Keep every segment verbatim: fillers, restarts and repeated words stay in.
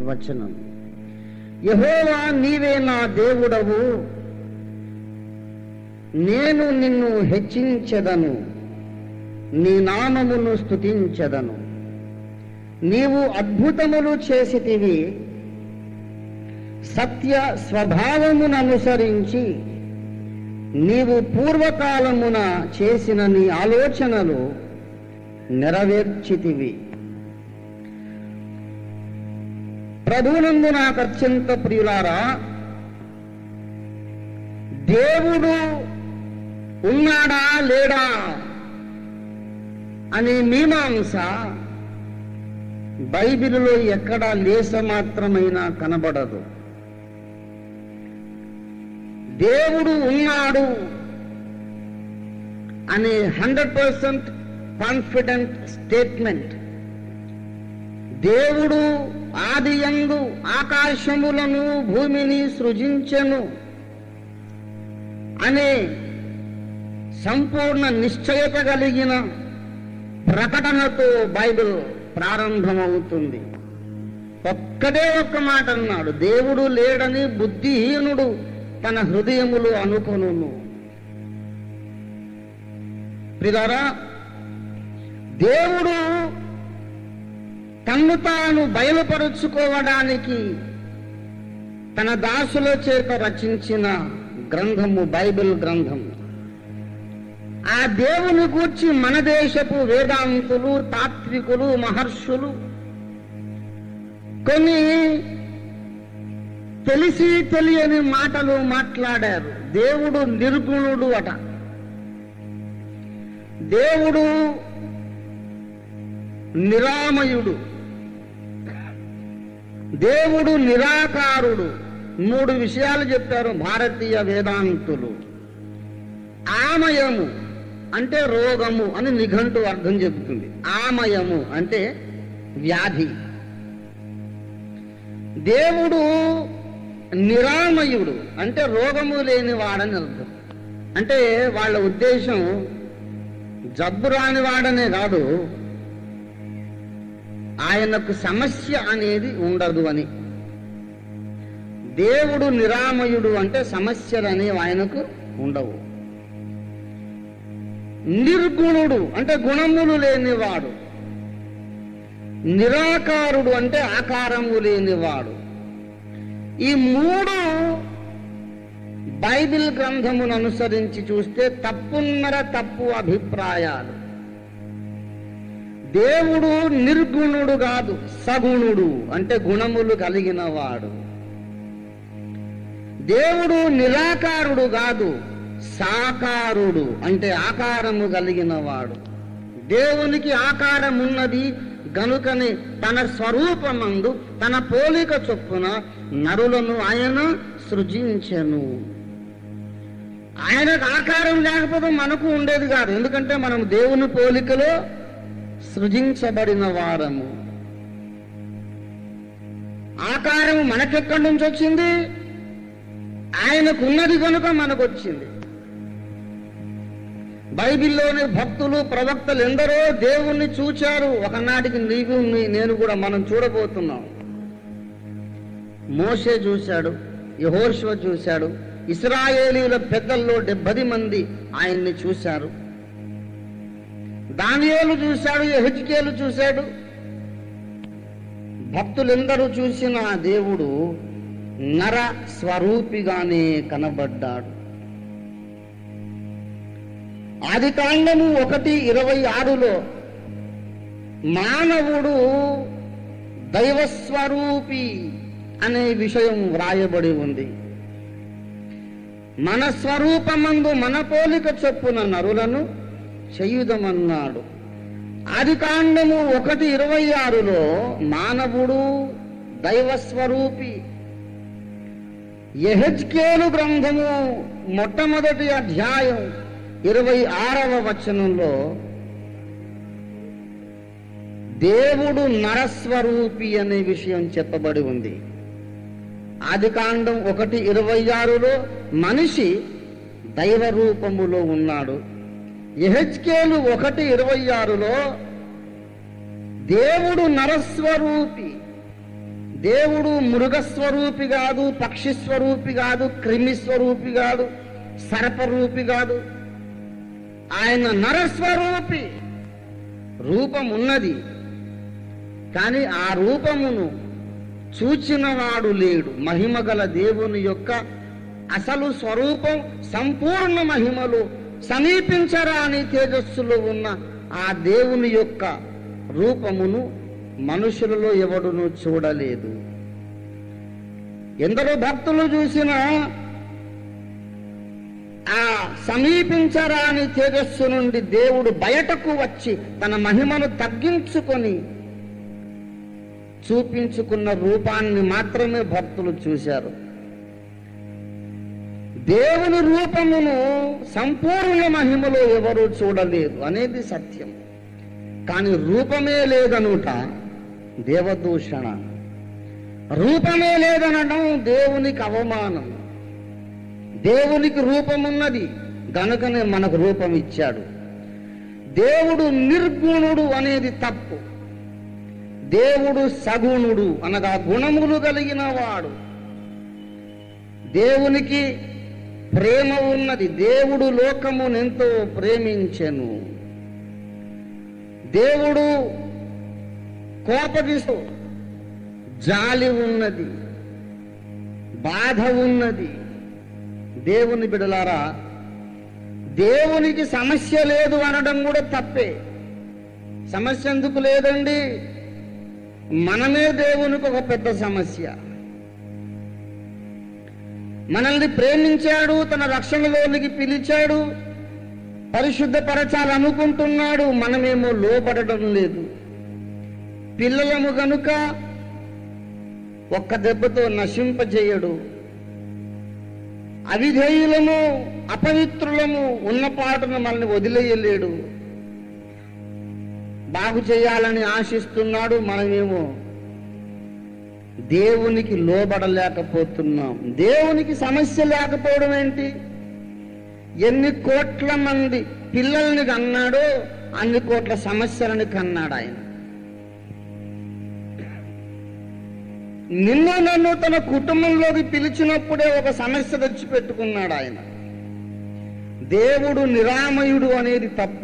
వచనం. యెహోవా నీవే నా దేవుడవు, నేను నిన్ను హెచ్చించెదను, నీ నామమును స్తుతించెదను. నీవు అద్భుతములు చేసితివి, సత్య స్వభావమును అనుసరించి నీవు పూర్వకాలమున చేసిన నీ ఆలోచనలు నెరవేర్చితివి. ప్రభువునందు నాకు అత్యంత ప్రియులారా, దేవుడు ఉన్నాడా లేడా అనే మీమాంస బైబిలులో ఎక్కడా లేస మాత్రమైనా కనబడదు. దేవుడు ఉన్నాడు అనే హండ్రెడ్ పర్సెంట్ కాన్ఫిడెంట్ స్టేట్మెంట్, దేవుడు ఆదియందు ఆకాశములను భూమిని సృజించెను అనే సంపూర్ణ నిశ్చయత కలిగిన ప్రకటనతో బైబిల్ ప్రారంభమవుతుంది. ఒక్కటే ఒక్క మాట అన్నాడు, దేవుడు లేడని బుద్ధిహీనుడు తన హృదయములు అనుకొనును. ప్రియులారా, దేవుడు తన్ను తాను బయలుపరుచుకోవడానికి తన దాసుల చేత రచించిన గ్రంథము బైబిల్ గ్రంథం. ఆ దేవుని గూర్చి మన దేశపు వేదాంతులు, తాత్వికులు, మహర్షులు కొన్ని తెలిసి తెలియని మాటలు మాట్లాడారు. దేవుడు నిర్గుణుడు అట, దేవుడు నిరామయుడు, దేవుడు నిరాకారుడు. మూడు విషయాలు చెప్పారు భారతీయ వేదాంతులు. ఆమయము అంటే రోగము అని నిఘంటు అర్థం చెబుతుంది. ఆమయము అంటే వ్యాధి. దేవుడు నిరామయుడు అంటే రోగము లేని వాడని అర్థం. అంటే వాళ్ళ ఉద్దేశం జబ్బు రాని వాడనే కాదు, ఆయనకు సమస్య అనేది ఉండదు అని. దేవుడు నిరామయుడు అంటే సమస్యలు అనేవి ఆయనకు ఉండవు. నిర్గుణుడు అంటే గుణములు లేనివాడు. నిరాకారుడు అంటే ఆకారము లేనివాడు. ఈ మూడు బైబిల్ గ్రంథమును అనుసరించి చూస్తే తప్పున్నర తప్పు అభిప్రాయాలు. దేవుడు నిర్గుణుడు కాదు, సగుణుడు అంటే గుణములు కలిగిన వాడు. దేవుడు నిరాకారుడు కాదు, సాకారుడు అంటే ఆకారము కలిగిన వాడు. దేవునికి ఆకారం ఉన్నది గనుకని తన స్వరూపమందు తన పోలిక చొప్పున నరులను ఆయన సృజించెను. ఆయనకు ఆకారం లేకపోతే మనకు ఉండేది కాదు, ఎందుకంటే మనం దేవుని పోలికలో సృజించబడిన వారము. ఆకారం మనకెక్కడి నుంచి వచ్చింది? ఆయనకు ఉన్నది కనుక మనకు వచ్చింది. బైబిల్లోని భక్తులు, ప్రవక్తలు ఎందరో దేవుణ్ణి చూచారు. ఒకనాటికి నీవు నేను కూడా మనం చూడబోతున్నాం. మోషే చూశాడు, యెహోషువ చూశాడు, ఇశ్రాయేలీయుల పెద్దల్లో డెబ్బది మంది ఆయన్ని చూశారు. దానియేలు చూశాడు, యెహెజ్కేలు చూశాడు. భక్తులెందరూ చూసిన దేవుడు నర స్వరూపిగానే కనబడ్డాడు. ఆది కాండము ఒకటి ఇరవై ఆరులో మానవుడు దైవస్వరూపి అనే విషయం వ్రాయబడి ఉంది. మన స్వరూపమందు మన పోలిక చొప్పున నరులను చేయుదమన్నాడు. ఆది కాండము ఒకటి ఇరవై ఆరులో మానవుడు దైవస్వరూపి. యెహెజ్కేలు గ్రంథము మొట్టమొదటి అధ్యాయం ఇరవై ఆరవ వచనంలో దేవుడు నరస్వరూపి అనే విషయం చెప్పబడి ఉంది. ఆది కాండం ఒకటి ఇరవై ఆరులో మనిషి దైవ రూపములో ఉన్నాడు. యెహెజ్కేలు ఒకటి ఇరవై ఆరులో దేవుడు నరస్వరూపి, దేవుడు మృగస్వరూపి కాదు, పక్షి స్వరూపి కాదు, క్రిమి స్వరూపి కాదు, సర్పరూపి కాదు. ఆయన నరస్వరూపి. రూపం ఉన్నది, కానీ ఆ రూపమును చూచినవాడు లేడు. మహిమగల దేవుని యొక్క అసలు స్వరూపం సంపూర్ణ మహిమలో సమీపించరాని తేజస్సులో ఉన్న ఆ దేవుని యొక్క రూపమును మనుషులలో ఎవడును చూడలేదు. ఎందరో భక్తులు చూసిన ఆ సమీపించరాని తేజస్సు నుండి దేవుడు బయటకు వచ్చి తన మహిమను తగ్గించుకొని చూపించుకున్న రూపాన్ని మాత్రమే భక్తులు చూశారు. దేవుని రూపమును సంపూర్ణ మహిమలో ఎవరు చూడలేదు అనేది సత్యం. కానీ రూపమే లేదనుట దేవదూషణ. రూపమే లేదనడం దేవునికి అవమానం. దేవునికి రూపమున్నది గనుకనే మనకు రూపం ఇచ్చాడు. దేవుడు నిర్గుణుడు అనేది తప్పు. దేవుడు సగుణుడు అనగా గుణములు కలిగిన వాడు. దేవునికి ప్రేమ ఉన్నది. దేవుడు లోకమునెంతో ప్రేమించెను. దేవుడు కోపగిస్తూ జాలి ఉన్నది, బాధ ఉన్నది. దేవుని బిడలారా, దేవునికి సమస్య లేదు అనడం కూడా తప్పే. సమస్య ఎందుకు లేదండి? మనమే దేవునికి ఒక పెద్ద సమస్య. మనల్ని ప్రేమించాడు, తన రక్షణలోనికి పిలిచాడు, పరిశుద్ధపరచాలనుకుంటున్నాడు. మనమేమో లోపడడం లేదు. పిల్లలము గనుక ఒక్క దెబ్బతో నశింపజేయడు. అవిధేయులము, అపవిత్రులము ఉన్న పాటును మనల్ని వదిలేయలేడు. బాగు చేయాలని ఆశిస్తున్నాడు. మనమేమో దేవునికి లోబడలేకపోతున్నాం. దేవునికి సమస్య లేకపోవడం ఏంటి? ఎన్ని కోట్ల మంది పిల్లల్ని కన్నాడో అన్ని కోట్ల సమస్యలని కన్నాడు ఆయన. నిన్ను నన్ను తన కుటుంబంలోకి పిలిచినప్పుడే ఒక సమస్య తెచ్చిపెట్టుకున్నాడు ఆయన. దేవుడు నిరామయుడు అనేది తప్పు.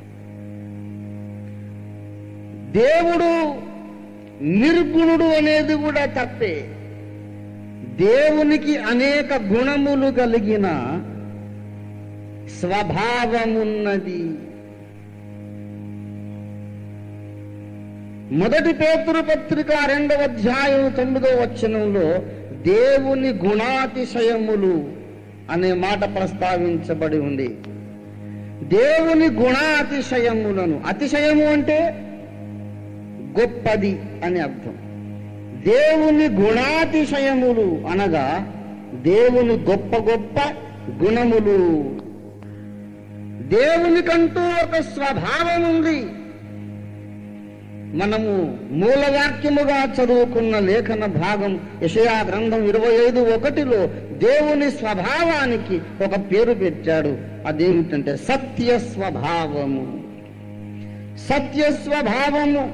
దేవుడు నిర్గుణుడు అనేది కూడా తప్పే. దేవునికి అనేక గుణములు కలిగిన స్వభావమున్నది. మొదటి పేతురు పత్రిక రెండవ అధ్యాయం తొమ్మిదో వచనంలో దేవుని గుణాతిశయములు అనే మాట ప్రస్తావించబడి ఉంది. దేవుని గుణాతిశయములను, అతిశయము అంటే గొప్పది అని అర్థం. దేవుని గుణాతిశయములు అనగా దేవుని గొప్ప గొప్ప గుణములు. దేవునికంటూ ఒక స్వభావం ఉంది. మనము మూలవాక్యముగా చదువుకున్న లేఖన భాగం యెషయా గ్రంథం ఇరవై ఐదు ఒకటిలో దేవుని స్వభావానికి ఒక పేరు పెట్టాడు. అదేమిటంటే సత్య స్వభావము. సత్య స్వభావము.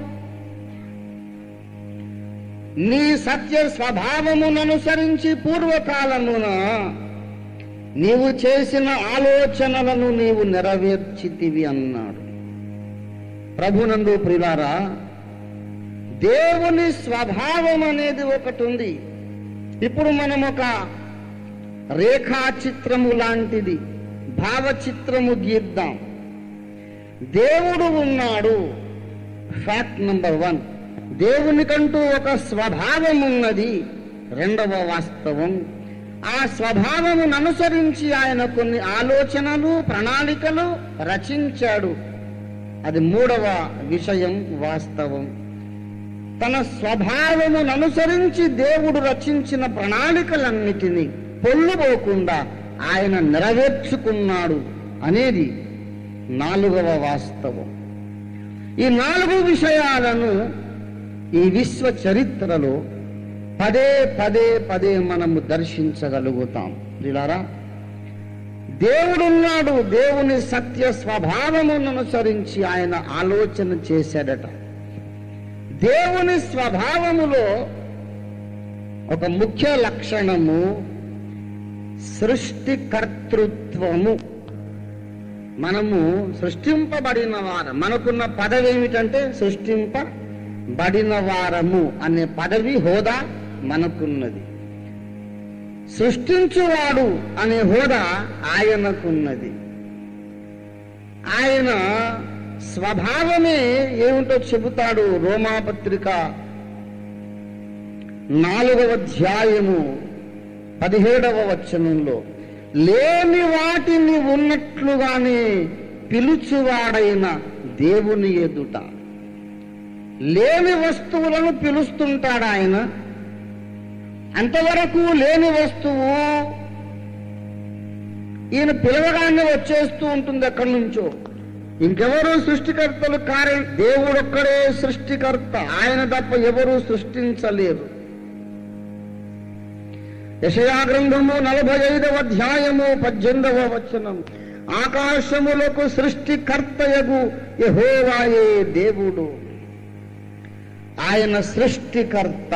నీ సత్య స్వభావమును అనుసరించి పూర్వకాలమున నీవు చేసిన ఆలోచనలను నీవు నెరవేర్చితివి అన్నాడు. ప్రభునందు ప్రియులారా, దేవుని స్వభావం అనేది ఒకటి ఉంది. ఇప్పుడు మనం ఒక రేఖాచిత్రము లాంటిది, భావచిత్రము గీద్దాం. దేవుడు ఉన్నాడు. Fact number one. దేవునికంటూ ఒక స్వభావం ఉన్నది. రెండవ వాస్తవం, ఆ స్వభావమును అనుసరించి ఆయన కొన్ని ఆలోచనలు, ప్రణాళికలు రచించాడు. అది మూడవ విషయం, వాస్తవం. తన స్వభావమును అనుసరించి దేవుడు రచించిన ప్రణాళికలన్నిటినీ పొల్లుపోకుండా ఆయన నెరవేర్చుకున్నాడు అనేది నాలుగవ వాస్తవం. ఈ నాలుగు విషయాలను ఈ విశ్వ చరిత్రలో పదే పదే పదే మనము దర్శించగలుగుతాం. ప్రియులారా, దేవుడున్నాడు. దేవుని సత్య స్వభావమును అనుసరించి ఆయన ఆలోచన చేశాడట. దేవుని స్వభావములో ఒక ముఖ్య లక్షణము సృష్టికర్తృత్వము. మనము సృష్టింపబడిన వారం. మనకున్న పదవి ఏమిటంటే సృష్టింపబడిన వారము అనే పదవి, హోదా మనకున్నది. సృష్టించువాడు అనే హోదా ఆయనకున్నది. ఆయన స్వభావమే ఏమిటో చెబుతాడు రోమాపత్రిక నాలుగవ అధ్యాయము పదిహేడవ వచనంలో. లేని వాటిని ఉన్నట్లుగానే పిలుచువాడైన దేవుని ఎదుట. లేని వస్తువులను పిలుస్తుంటాడు ఆయన. అంతవరకు లేని వస్తువు ఈయన పిలవగానే వచ్చేస్తూ ఉంటుంది ఎక్కడి నుంచో. ఇంకెవరు సృష్టికర్తలు కారే, దేవుడొక్కడే సృష్టికర్త. ఆయన తప్ప ఎవరు సృష్టించలేరు. యెషయా గ్రంథము నలభై ఐదవ అధ్యాయము పద్దెనిమిదవ వచనం. ఆకాశములకు సృష్టికర్తయగు యెహోవాయే దేవుడు. ఆయన సృష్టికర్త.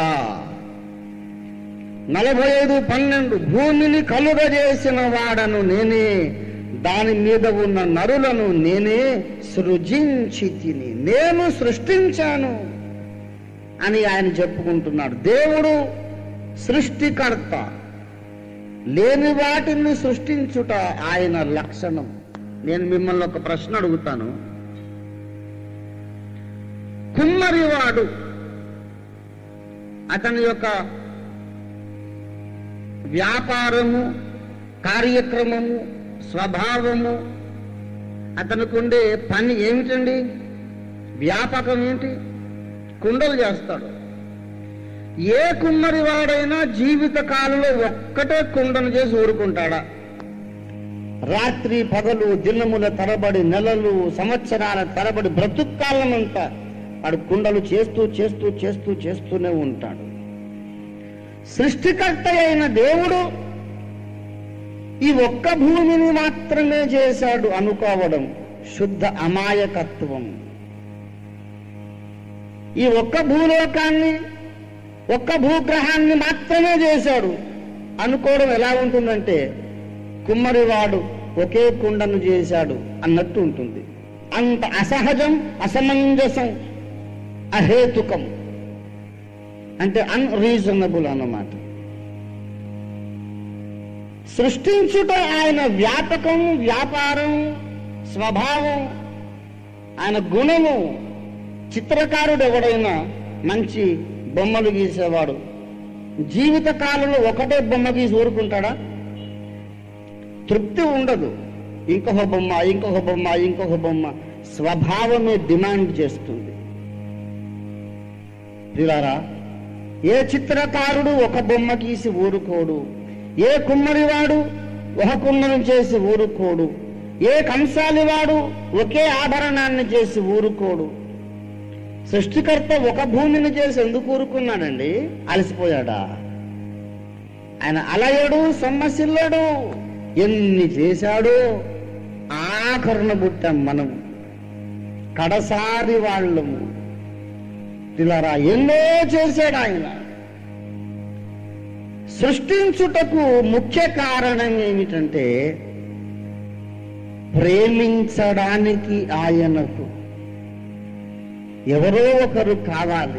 నలభై ఐదు పన్నెండు. భూమిని కలుగజేసిన వాడను నేనే, దాని మీద ఉన్న నరులను నేనే సృజించి తిని, నేను సృష్టించాను అని ఆయన చెప్పుకుంటున్నాడు. దేవుడు సృష్టికర్త. లేని వాటిని సృష్టించుట ఆయన లక్షణం. నేను మిమ్మల్ని ఒక ప్రశ్న అడుగుతాను. కుమ్మరివాడు అతని యొక్క వ్యాపారము, కార్యక్రమము, స్వభావము, అతనికి ఉండే పని ఏమిటండి? వ్యాపకం ఏంటి? కుండలు చేస్తాడు. ఏ కుమ్మరివాడైనా జీవిత కాలంలో ఒక్కటే కుండను చేసి ఊరుకుంటాడా? రాత్రి పగలు, దినముల తరబడి, నెలలు, సంవత్సరాల తరబడి, బ్రతుక్కాలమంతా వాడు కుండలు చేస్తూ చేస్తూ చేస్తూ చేస్తూనే ఉంటాడు. సృష్టికర్త అయిన దేవుడు ఈ ఒక్క భూమిని మాత్రమే చేశాడు అనుకోవడం శుద్ధ అమాయకత్వం. ఈ ఒక్క భూలోకాన్ని, ఒక్క భూగ్రహాన్ని మాత్రమే చేశాడు అనుకోవడం ఎలా ఉంటుందంటే, కుమ్మరివాడు ఒకే కుండను చేశాడు అన్నట్టు ఉంటుంది. అంత అసహజం, అసమంజసం, అహేతుకం, అంటే అన్రీజనబుల్ అన్నమాట. సృష్టించుట ఆయన వ్యాపకం, వ్యాపారం, స్వభావం, ఆయన గుణము. చిత్రకారుడు ఎవడైనా మంచి బొమ్మలు గీసేవాడు జీవిత కాలంలో ఒకటే బొమ్మ గీసి ఊరుకుంటాడా? తృప్తి ఉండదు. ఇంకొక బొమ్మ, ఇంకొక బొమ్మ, ఇంకొక బొమ్మ. స్వభావమే డిమాండ్ చేస్తుంది. ప్రియులారా, ఏ చిత్రకారుడు ఒక బొమ్మ గీసి ఊరుకోడు. ఏ కుమ్మరివాడు ఒక కుండను చేసి ఊరుకోడు. ఏ కంసాలివాడు ఒకే ఆభరణాన్ని చేసి ఊరుకోడు. సృష్టికర్త ఒక భూమిని చేసి ఎందుకు ఊరుకున్నాడండి? అలసిపోయాడా? ఆయన అలయడు, సొమ్మసిల్లడు. ఎన్ని చేశాడో ఆఖరణ పుట్టాం మనం, కడసారి వాళ్ళము. పిల్లరా, ఎన్నో చేశాడు ఆయన. సృష్టించుటకు ముఖ్య కారణం ఏమిటంటే, ప్రేమించడానికి ఆయనకు ఎవరో ఒకరు కావాలి.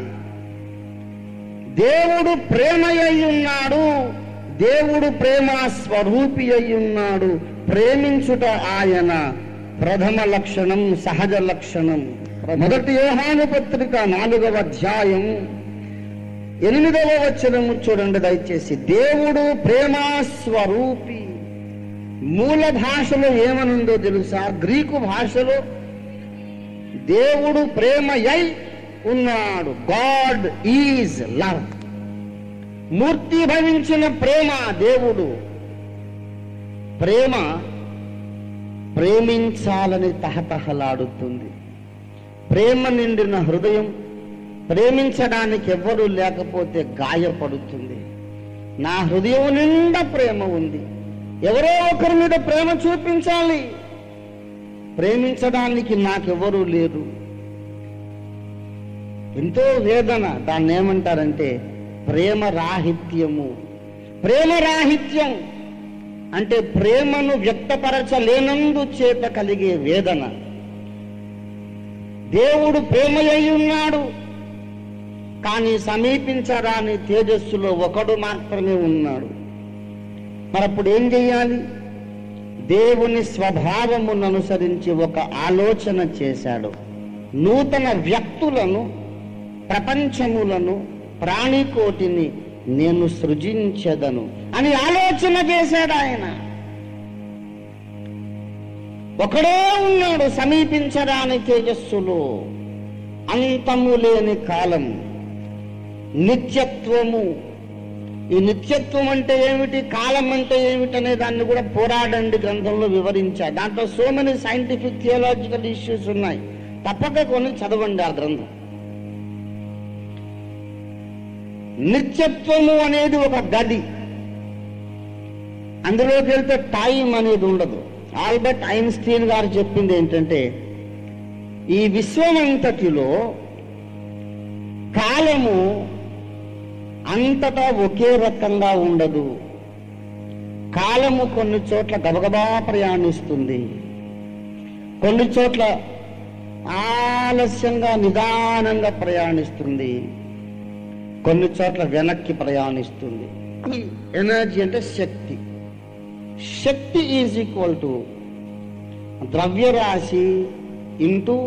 దేవుడు ప్రేమ అయి ఉన్నాడు. దేవుడు ప్రేమ స్వరూపి అయి ఉన్నాడు. ప్రేమించుట ఆయన ప్రథమ లక్షణం, సహజ లక్షణం. మొదటి యోహాను పత్రిక నాలుగవ అధ్యాయం ఎనిమిదవ వచనము చూడండి దయచేసి. దేవుడు ప్రేమ స్వరూపి. మూల భాషలో ఏమనుందో తెలుసా? గ్రీకు భాషలో దేవుడు ప్రేమయై ఉన్నాడు. God is love. మూర్తి భవించిన ప్రేమ దేవుడు. ప్రేమ ప్రేమించాలని తహతహలాడుతుంది. ప్రేమ నిండిన హృదయం ప్రేమించడానికి ఎవ్వరూ లేకపోతే గాయపడుతుంది. నా హృదయం నిండా ప్రేమ ఉంది, ఎవరో ఒకరి మీద ప్రేమ చూపించాలి. ప్రేమించడానికి నాకెవరూ లేరు. ఎంతో వేదన. దాన్ని ఏమంటారంటే ప్రేమ రాహిత్యము. ప్రేమ రాహిత్యం అంటే ప్రేమను వ్యక్తపరచలేనందు చేత కలిగే వేదన. దేవుడు ప్రేమయ్య ఉన్నాడు, కానీ సమీపించరాని తేజస్సులో ఒకడు మాత్రమే ఉన్నాడు. మరప్పుడు ఏం చెయ్యాలి? దేవుని స్వభావమును అనుసరించి ఒక ఆలోచన చేశాడు. నూతన వ్యక్తులను, ప్రపంచములను, ప్రాణికోటిని నేను సృజించెదను అని ఆలోచన చేశాడు ఆయన. ఒకడే ఉన్నాడు సమీపించరాని తేజస్సులో, అంతము లేని కాలం, నిత్యత్వము. ఈ నిత్యత్వం అంటే ఏమిటి, కాలం అంటే ఏమిటి అనే దాన్ని కూడా పోరాడండి గ్రంథంలో వివరించాడు. దాంట్లో so many scientific theological issues ఉన్నాయి, తప్పక కొన్ని చదవండి ఆ గ్రంథం. నిత్యత్వము అనేది ఒక గది, అందులోకి వెళ్తే టైం అనేది ఉండదు. ఆల్బర్ట్ ఐన్స్టీన్ గారు చెప్పింది ఏంటంటే, ఈ విశ్వమంతటిలో కాలము అంతటా ఒకే రకంగా ఉండదు. కాలము కొన్ని చోట్ల గబగబా ప్రయాణిస్తుంది, కొన్ని చోట్ల ఆలస్యంగా నిదానంగా ప్రయాణిస్తుంది, కొన్ని చోట్ల వెనక్కి ప్రయాణిస్తుంది. ఈ ఎనర్జీ అంటే శక్తి. శక్తి ఈజ్ ఈక్వల్ టు ద్రవ్యరాశి ఇంటూ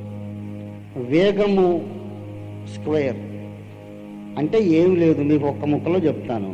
వేగము స్క్వేర్. అంటే ఏం లేదు, మీకు ఒక్క ముక్కలో చెప్తాను.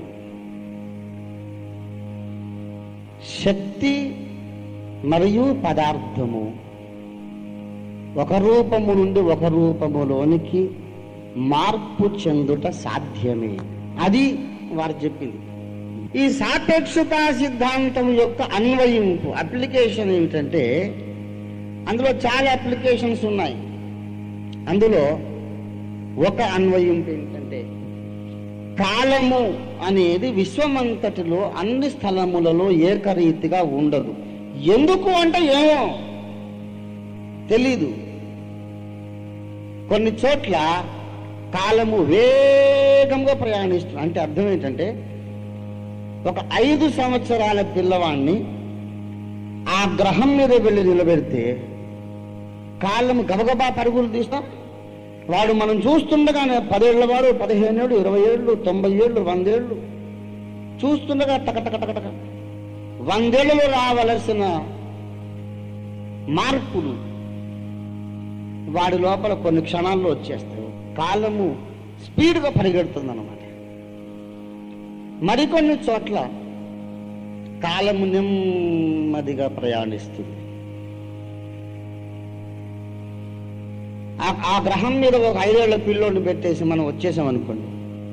శక్తి మరియు పదార్థము ఒక రూపము నుండి ఒక రూపములోనికి మార్పు చెందుట సాధ్యమే. అది వారు చెప్పింది. ఈ సాపేక్షతా సిద్ధాంతం యొక్క అన్వయింపు, అప్లికేషన్ ఏమిటంటే, అందులో చాలా అప్లికేషన్స్ ఉన్నాయి. అందులో ఒక అన్వయింపు ఏంటంటే, కాలము అనేది విశ్వమంతటిలో అన్ని స్థలములలో ఏకరీతిగా ఉండదు. ఎందుకు అంటే ఏమో తెలీదు. కొన్ని చోట్ల కాలము వేగంగా ప్రయాణిస్తుంది. అంటే అర్థం ఏంటంటే, ఒక ఐదు సంవత్సరాల పిల్లవాడిని ఆ గ్రహం మీద వెళ్ళి నిలబెడితే కాలము గబగబా పరుగులు తీస్తాం. వాడు మనం చూస్తుండగానే పదేళ్ల వాడు, పదిహేను ఏళ్ళు, ఇరవై ఏళ్ళు, తొంభై ఏళ్ళు, వందేళ్ళు చూస్తుండగా టకటకటకటక వందేళ్లలో రావలసిన మార్పులు వాడి లోపల కొన్ని క్షణాల్లో వచ్చేస్తాయి. కాలము స్పీడ్గా పరిగెడుతుంది అన్నమాట. మరికొన్ని చోట్ల కాలము నెమ్మదిగా ప్రయాణిస్తుంది. ఆ గ్రహం మీద ఒక ఐదేళ్ల పిల్లోని పెట్టేసి మనం వచ్చేసాం అనుకోండి,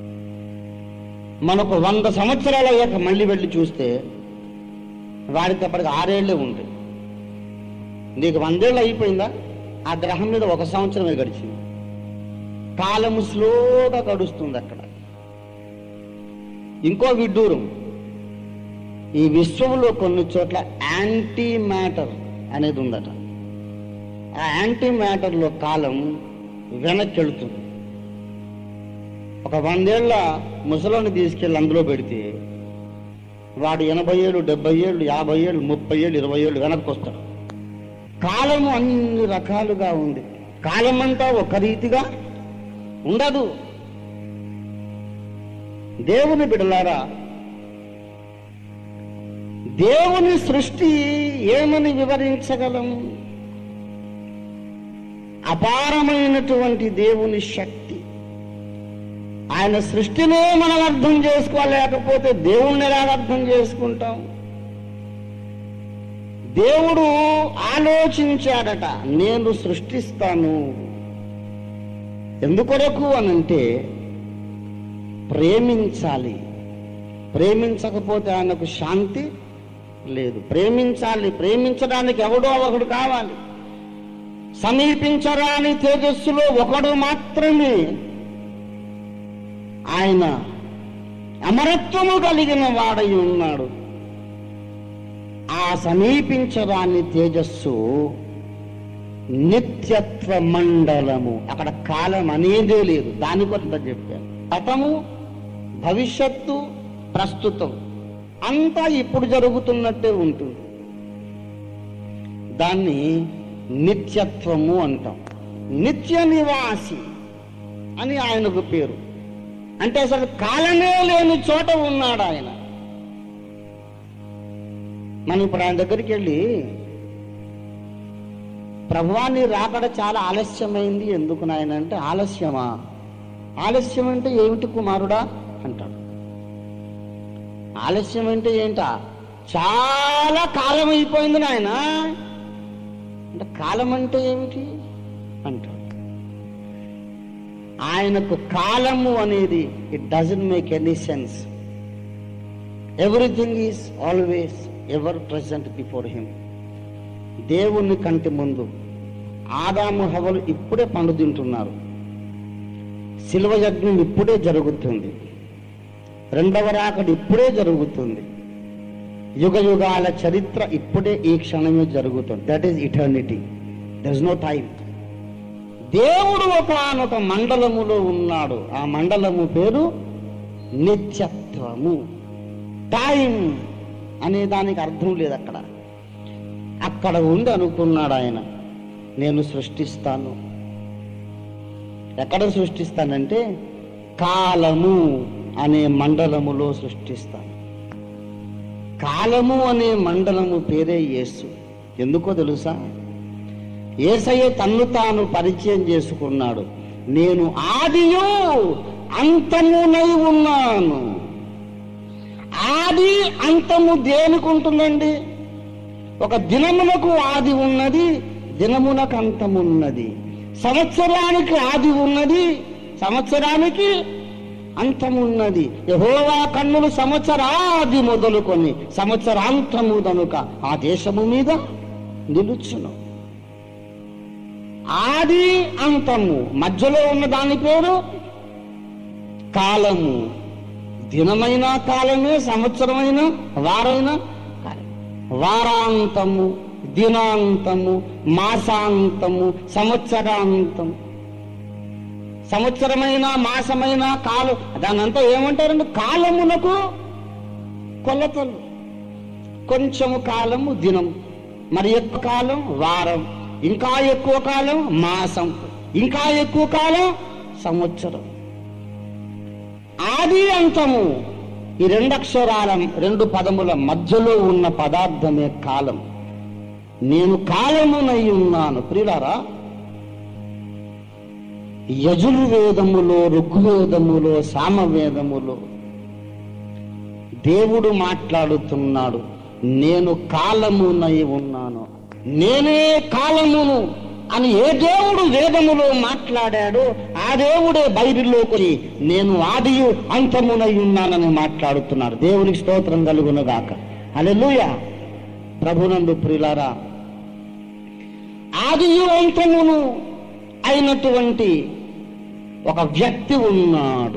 మనకు వంద సంవత్సరాల అయ్యాక మళ్ళీ వెళ్ళి చూస్తే వాడికి అప్పటికి ఆరేళ్లే ఉంటాయి. నీకు వందేళ్ళు అయిపోయిందా? ఆ గ్రహం మీద ఒక సంవత్సరమే గడిచింది. కాలము స్లోగా గడుస్తుంది అక్కడ. ఇంకో విడ్డూరం, ఈ విశ్వంలో కొన్ని చోట్ల యాంటీ మ్యాటర్ అనేది ఉందట. ఆ యాంటీ మ్యాటర్లో కాలం వెనక్కి వెళుతుంది. ఒక వందేళ్ల ముసలోని తీసుకెళ్ళి అందులో పెడితే వాడు ఎనభై ఏళ్ళు, డెబ్బై ఏళ్ళు, యాభై ఏళ్ళు, ముప్పై ఏళ్ళు, ఇరవై ఏళ్ళు వెనక్కి వస్తాడు. కాలము అన్ని రకాలుగా ఉంది. కాలం అంతా ఒక రీతిగా ఉండదు. దేవుని బిడ్డలారా, దేవుని సృష్టి ఏమని వివరించగలం? అపారమైనటువంటి దేవుని శక్తి. ఆయన సృష్టినే మనం అర్థం చేసుకోలేకపోతే దేవుణ్ణి ఎలా అర్థం చేసుకుంటాం? దేవుడు ఆలోచించాడట, నేను సృష్టిస్తాను. ఎందుకొరకు అనంటే ప్రేమించాలి. ప్రేమించకపోతే ఆయనకు శాంతి లేదు. ప్రేమించాలి. ప్రేమించడానికి ఎవడో ఒకడు కావాలి. సమీపించరాని తేజస్సులో ఒకడు మాత్రమే ఆయన అమరత్వము కలిగిన వాడై ఉన్నాడు. ఆ సమీపించరాని తేజస్సు నిత్యత్వ మండలము. అక్కడ కాలం అనేదే లేదు. దాని కొరత చెప్పాను. గతము, భవిష్యత్తు, ప్రస్తుతం అంతా ఇప్పుడు జరుగుతున్నట్టే ఉంటుంది. దాన్ని నిత్యత్వము అంటాం. నిత్య నివాసి అని ఆయనకు పేరు. అంటే అసలు కాలమే లేని చోట ఉన్నాడు ఆయన. మనం ఇప్పుడు ఆయన దగ్గరికి వెళ్ళి, ప్రభువా నీ రాకడ చాలా ఆలస్యమైంది, ఎందుకు నాయన అంటే, ఆలస్యమా? ఆలస్యం అంటే ఏమిటి కుమారుడా అంటాడు. ఆలస్యం అంటే ఏంటా? చాలా కాలం అయిపోయింది నాయన అంటే, కాలం అంటే ఏమిటి అంటాడు. ఆయనకు కాలము అనేది it doesn't make any sense. Everything is always ever present before him. దేవుని కంటి ముందు ఆదాము హవ్వలు ఇప్పుడే పండు తింటున్నారు. శిలువ యజ్ఞం ఇప్పుడే జరుగుతుంది. రెండవ రాకడ ఇప్పుడే జరుగుతుంది. యుగ యుగాల చరిత్ర ఇప్పుడే ఈ క్షణమే జరుగుతుంది. That is eternity. There is no time. దేవుడు ఒకనొక మండలములో ఉన్నాడు. ఆ మండలము పేరు నిత్యత్వము. టైం అనే దానికి అర్థం లేదు అక్కడ. అక్కడ ఉండి అనుకున్నాడు ఆయన, నేను సృష్టిస్తాను. ఎక్కడ సృష్టిస్తానంటే కాలము అనే మండలములో సృష్టిస్తాను. కాలము అనే మండలము పేరే యేసు. ఎందుకో తెలుసా? యేసయ్య తన్ను తాను పరిచయం చేసుకున్నాడు. నేను ఆదియు అంతమునై ఉన్నాను. ఆది అంతము దేనికి ఉంటుందండి? ఒక దినమునకు ఆది ఉన్నది, దినమునకు అంతమున్నది. సంవత్సరానికి ఆది ఉన్నది, సంవత్సరానికి అంతమున్నది. యెహోవా కన్నులు సంవత్సరాది మొదలుకొని సంవత్సరాంతము కనుక ఆ దేశము మీద నిలుచును. ఆది అంతము మధ్యలో ఉన్న దాని పేరు కాలము. దినమైన కాలమే, సంవత్సరమైన, వారైన కాలం. వారాంతము, దినాంతము, మాసాంతము, సంవత్సరాంతం. సంవత్సరమైన, మాసమైన, కాలం, దానంతా ఏమంటారండి? కాలమునకు కొలతలు. కొంచెము కాలము దినం, మరి ఎక్కువ కాలం వారం, ఇంకా ఎక్కువ కాలం మాసం, ఇంకా ఎక్కువ కాలం సంవత్సరం. ఆది అంతము ఈ రెండు అక్షరాల రెండు పదముల మధ్యలో ఉన్న పదార్థమే కాలం. నేను కాలమునై ఉన్నాను. ప్రియులారా, యజుర్వేదములో, ఋగ్వేదములో, సామవేదములో దేవుడు మాట్లాడుతున్నాడు, నేను కాలమునై ఉన్నాను, నేనే కాలమును అని ఏ దేవుడు వేదములో మాట్లాడాడో ఆ దేవుడే బైబిల్లోకి నేను ఆదియు అంతమునై ఉన్నానని మాట్లాడుతున్నాడు. దేవునికి స్తోత్రం కలుగును గాక. హల్లెలూయా. ప్రభునందు ప్రియులారా, ఆదియు అంతమును అయినటువంటి ఒక వ్యక్తి ఉన్నాడు.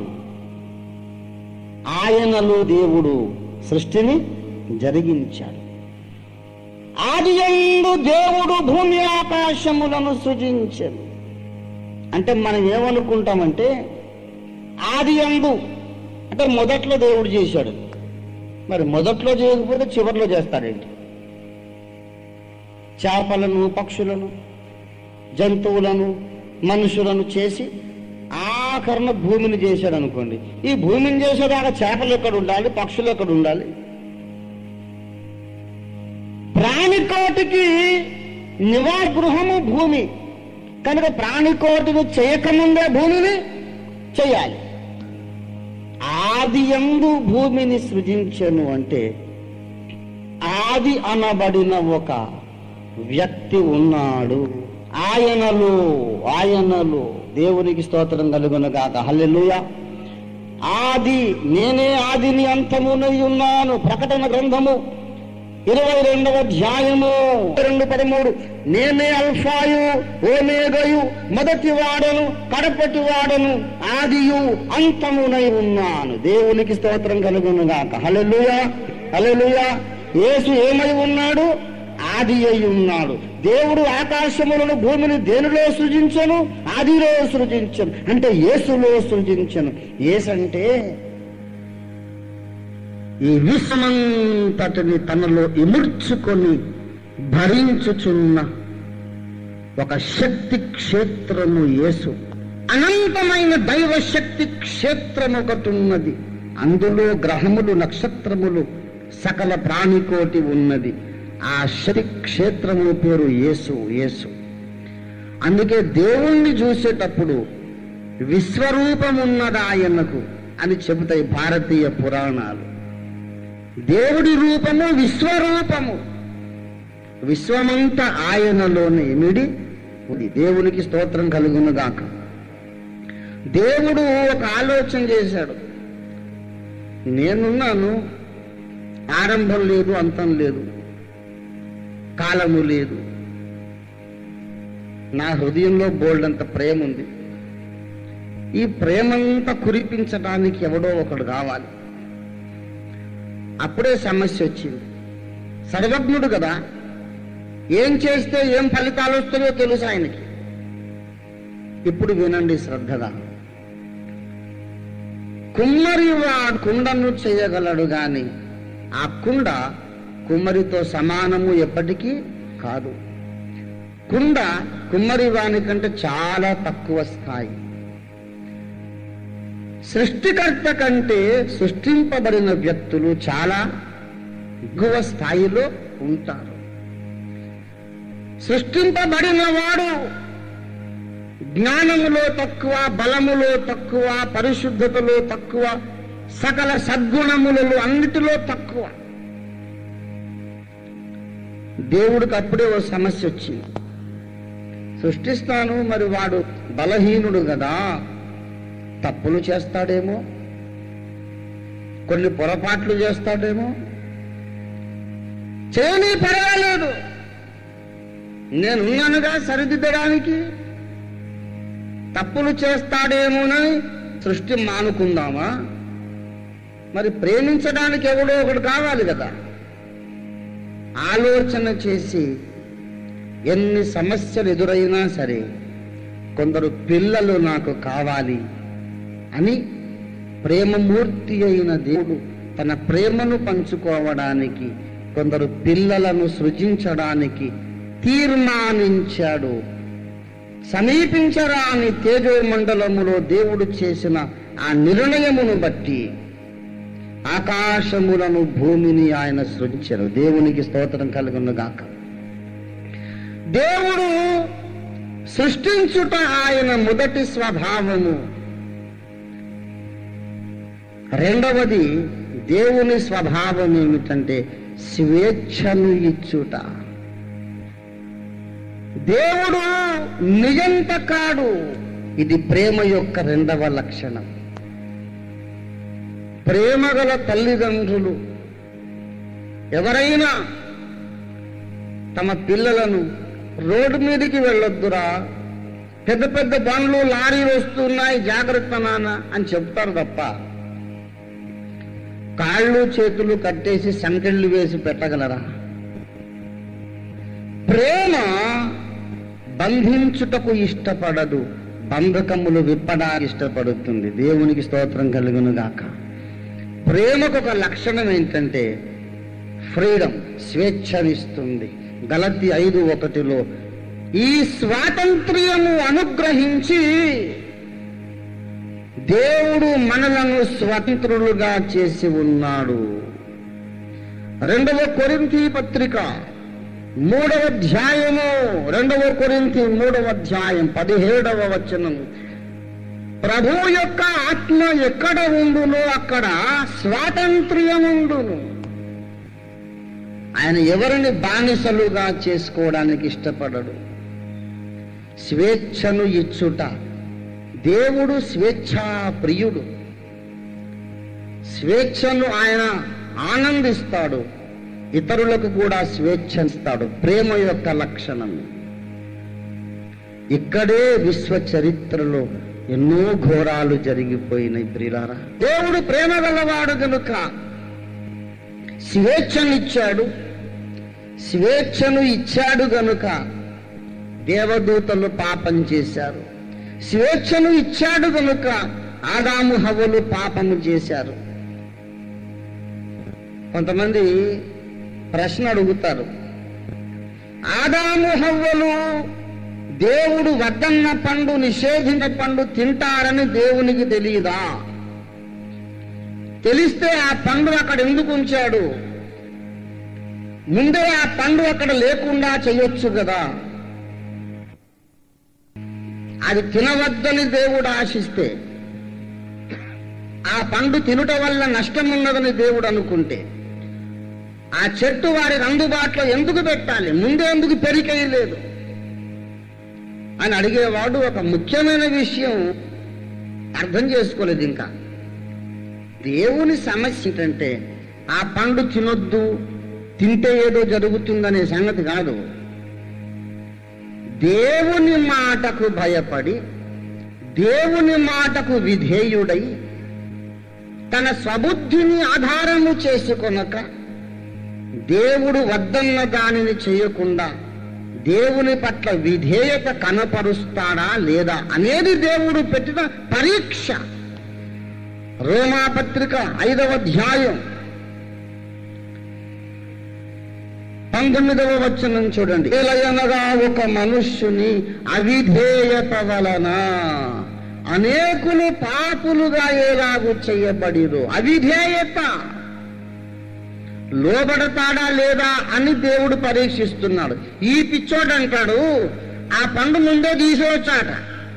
ఆయనలో దేవుడు సృష్టిని జరిగించాడు. ఆదియందు దేవుడు భూమి ఆకాశములను సృజించెను. అంటే మనం ఏమనుకుంటామంటే ఆదియందు అంటే మొదట్లో దేవుడు చేశాడు. మరి మొదట్లో చేయకపోతే చివరిలో చేస్తాడేంటి? చేపలను, పక్షులను, జంతువులను, మనుషులను చేసి ఆఖరణ భూమిని చేశాడు అనుకోండి. ఈ భూమిని చేసేదాకా చేపలు ఎక్కడ ఉండాలి, పక్షులు ఎక్కడ ఉండాలి? ప్రాణికోటికి నివాసగృహము భూమి కనుక ప్రాణికోటిని చేయకముందే భూమిని చేయాలి. ఆది యందు భూమిని సృజించెను అంటే ఆది అనబడిన ఒక వ్యక్తి ఉన్నాడు. ఆయనలో ఆయనలో దేవునికి స్తోత్రం కలుగును గాక. హల్లెలూయా. ఆది, నేనే ఆదిని అంతమునై ఉన్నాను. ప్రకటన గ్రంథము ఇరవై రెండవ అధ్యాయము రెండు పదమూడు. నేనే అల్ఫాయు ఓమేగయు, మొదటి వాడను కడపటి వాడను, ఆదియు అంతమునై ఉన్నాను. దేవునికి స్తోత్రం కలుగును గాక. హల్లెలూయా, హల్లెలూయా. యేసు ఏమై ఉన్నాడు? ఆది అయి ఉన్నాడు. దేవుడు ఆకాశములను భూమిని దేనిలో సృజించను? ఆదిలో సృజించను. అంటే యేసులో సృజించను. యేసు అంటే ఈ విశ్వమంతటిని తనలో ఇముడ్చుకొని భరించుచున్న ఒక శక్తి క్షేత్రము యేసు. అనంతమైన దైవ శక్తి క్షేత్రం ఒకటి ఉన్నది. అందులో గ్రహములు, నక్షత్రములు, సకల ప్రాణికోటి ఉన్నది. ఆ శక్తి క్షేత్రము పేరు యేసు. యేసు అందుకే దేవుణ్ణి చూసేటప్పుడు విశ్వరూపమున్నది ఆయనకు అని చెబుతాయి భారతీయ పురాణాలు. దేవుడి రూపము విశ్వరూపము. విశ్వమంతా ఆయనలోనే ఇమిడి ఉంది. దేవునికి స్తోత్రం కలుగునుగాక. దేవుడు ఒక ఆలోచన చేశాడు. నేనున్నాను, ఆరంభం లేదు, అంతం లేదు, కాలము లేదు. నా హృదయంలో బోల్డంత ప్రేమ ఉంది. ఈ ప్రేమంతా కురిపించడానికి ఎవడో ఒకడు కావాలి. అప్పుడే సమస్య వచ్చింది. సర్వజ్ఞుడు కదా, ఏం చేస్తే ఏం ఫలితాలు వస్తాయో తెలుసు ఆయనకి. ఇప్పుడు వినండి శ్రద్ధగా. కుమ్మరి వాడు కుండను చేయగలడు గాని ఆ కుండ కుమ్మరితో సమానము ఎప్పటికీ కాదు. కుండ కుమ్మరి వాని కంటే చాలా తక్కువ స్థాయి. సృష్టికర్త కంటే సృష్టింపబడిన వ్యక్తులు చాలా ఎగువ స్థాయిలో ఉంటారు. సృష్టింపబడిన వాడు జ్ఞానములో తక్కువ, బలములో తక్కువ, పరిశుద్ధతలో తక్కువ, సకల సద్గుణములలో అన్నిటిలో తక్కువ. దేవుడికి అప్పుడే ఓ సమస్య వచ్చింది. సృష్టిస్తాను, మరి వాడు బలహీనుడు కదా, తప్పులు చేస్తాడేమో, కొన్ని పొరపాట్లు చేస్తాడేమో. చేయని పర్వాలేదు, నేనున్నానుగా సరిదిద్దడానికి. తప్పులు చేస్తాడేమోనని సృష్టి మానుకుందామా? మరి ప్రేమించడానికి ఎవడో ఒకడు కావాలి కదా. ఆలోచన చేసి ఎన్ని సమస్యలు ఎదురైనా సరే కొందరు పిల్లలు నాకు కావాలి అని ప్రేమమూర్తి అయిన దేవుడు తన ప్రేమను పంచుకోవడానికి కొందరు పిల్లలను సృజించడానికి తీర్మానించాడు. సమీపించరాని తేజోమండలములో దేవుడు చేసిన ఆ నిర్ణయమును బట్టి ఆకాశములను, భూమిని ఆయన సృజించారు. దేవునికి స్తోత్రం కలుగునుగాక. దేవుడు సృష్టించుట ఆయన మొదటి స్వభావము. రెండవది దేవుని స్వభావం ఏమిటంటే స్వేచ్ఛను ఇచ్చుట. దేవుడు నిజంత కాడు. ఇది ప్రేమ యొక్క రెండవ లక్షణం. ప్రేమగల తల్లిదండ్రులు ఎవరైనా తమ పిల్లలను రోడ్డు మీదకి వెళ్ళొద్దురా, పెద్ద పెద్ద బండ్లు, లారీలు వస్తున్నాయి, జాగ్రత్త నాన్న అని చెప్తారు తప్ప కాళ్ళు చేతులు కట్టేసి సంకెళ్ళు వేసి పెట్టగలరా? ప్రేమ బంధించుటకు ఇష్టపడదు, బంధకములు విప్పడానికి ఇష్టపడుతుంది. దేవునికి స్తోత్రం కలుగునుగాక. ప్రేమకు ఒక లక్షణం ఏంటంటే ఫ్రీడమ్, స్వేచ్ఛనిస్తుంది. గలతీ ఐదు ఒకటిలో ఈ స్వాతంత్ర్యము అనుగ్రహించి దేవుడు మనలను స్వతంత్రులుగా చేసి ఉన్నాడు. రెండవ కొరింథీ పత్రిక మూడవ అధ్యాయము, రెండవ కొరింథీ మూడవ అధ్యాయం పదిహేడవ వచనం. ప్రభు యొక్క ఆత్మ ఎక్కడ ఉండునో అక్కడ స్వాతంత్ర్యముండును. ఆయన ఎవరిని బానిసలుగా చేసుకోవడానికి ఇష్టపడడు. స్వేచ్ఛను ఇచ్చుట. దేవుడు స్వేచ్ఛా ప్రియుడు. స్వేచ్ఛను ఆయన ఆనందిస్తాడు, ఇతరులకు కూడా స్వేచ్ఛనిస్తాడు. ప్రేమ యొక్క లక్షణం. ఇక్కడే విశ్వ చరిత్రలో ఎన్నో ఘోరాలు జరిగిపోయినాయి ప్రియులారా. దేవుడు ప్రేమ గలవాడు కనుక స్వేచ్ఛనిచ్చాడు. స్వేచ్ఛను ఇచ్చాడు గనుక దేవదూతలు పాపం చేశారు. స్వేచ్ఛను ఇచ్చాడు గనుక ఆదాము హవ్వలు పాపము చేశారు. కొంతమంది ప్రశ్న అడుగుతారు, ఆదాము హవ్వలు దేవుడు వద్దన్న పండు, నిషేధించిన పండు తింటారని దేవునికి తెలియదా? తెలిస్తే ఆ పండు అక్కడ ఎందుకు ఉంచాడు? ముందే ఆ పండు అక్కడ లేకుండా చేయొచ్చు కదా. అది తినవద్దని దేవుడు ఆశిస్తే, ఆ పండు తినుట వల్ల నష్టం ఉన్నదని దేవుడు అనుకుంటే, ఆ చెట్టు వారికి అందుబాటులో ఎందుకు పెట్టాలి? ముందే ఎందుకు పెరికేయలేదు అని అడిగేవాడు ఒక ముఖ్యమైన విషయం అర్థం చేసుకోలేదు. ఇంకా దేవుని సమస్య ఏంటంటే, ఆ పండు తినొద్దు, తింటే ఏదో జరుగుతుందనే సంగతి కాదు. దేవుని మాటకు భయపడి, దేవుని మాటకు విధేయుడై, తన స్వబుద్ధిని ఆధారము చేసుకొనక, దేవుడు వద్దన్న దానిని చేయకుండా దేవుని పట్ల విధేయత కనపరుస్తాడా లేదా అనేది దేవుడు పెట్టిన పరీక్ష. రోమాపత్రిక ఐదవ అధ్యాయం పంతొమ్మిదవ వచనం చూడండి. ఏలయనగా ఒక మనుష్యుని అవిధేయత వలన అనేకులు పాపులుగా ఎలాగూ చేయబడిరు. అవిధేయత, లోబడతాడా లేదా అని దేవుడు పరీక్షిస్తున్నాడు. ఈ పిచ్చోడు అంటాడు, ఆ పండు ముందే తీసేవచ్చాట.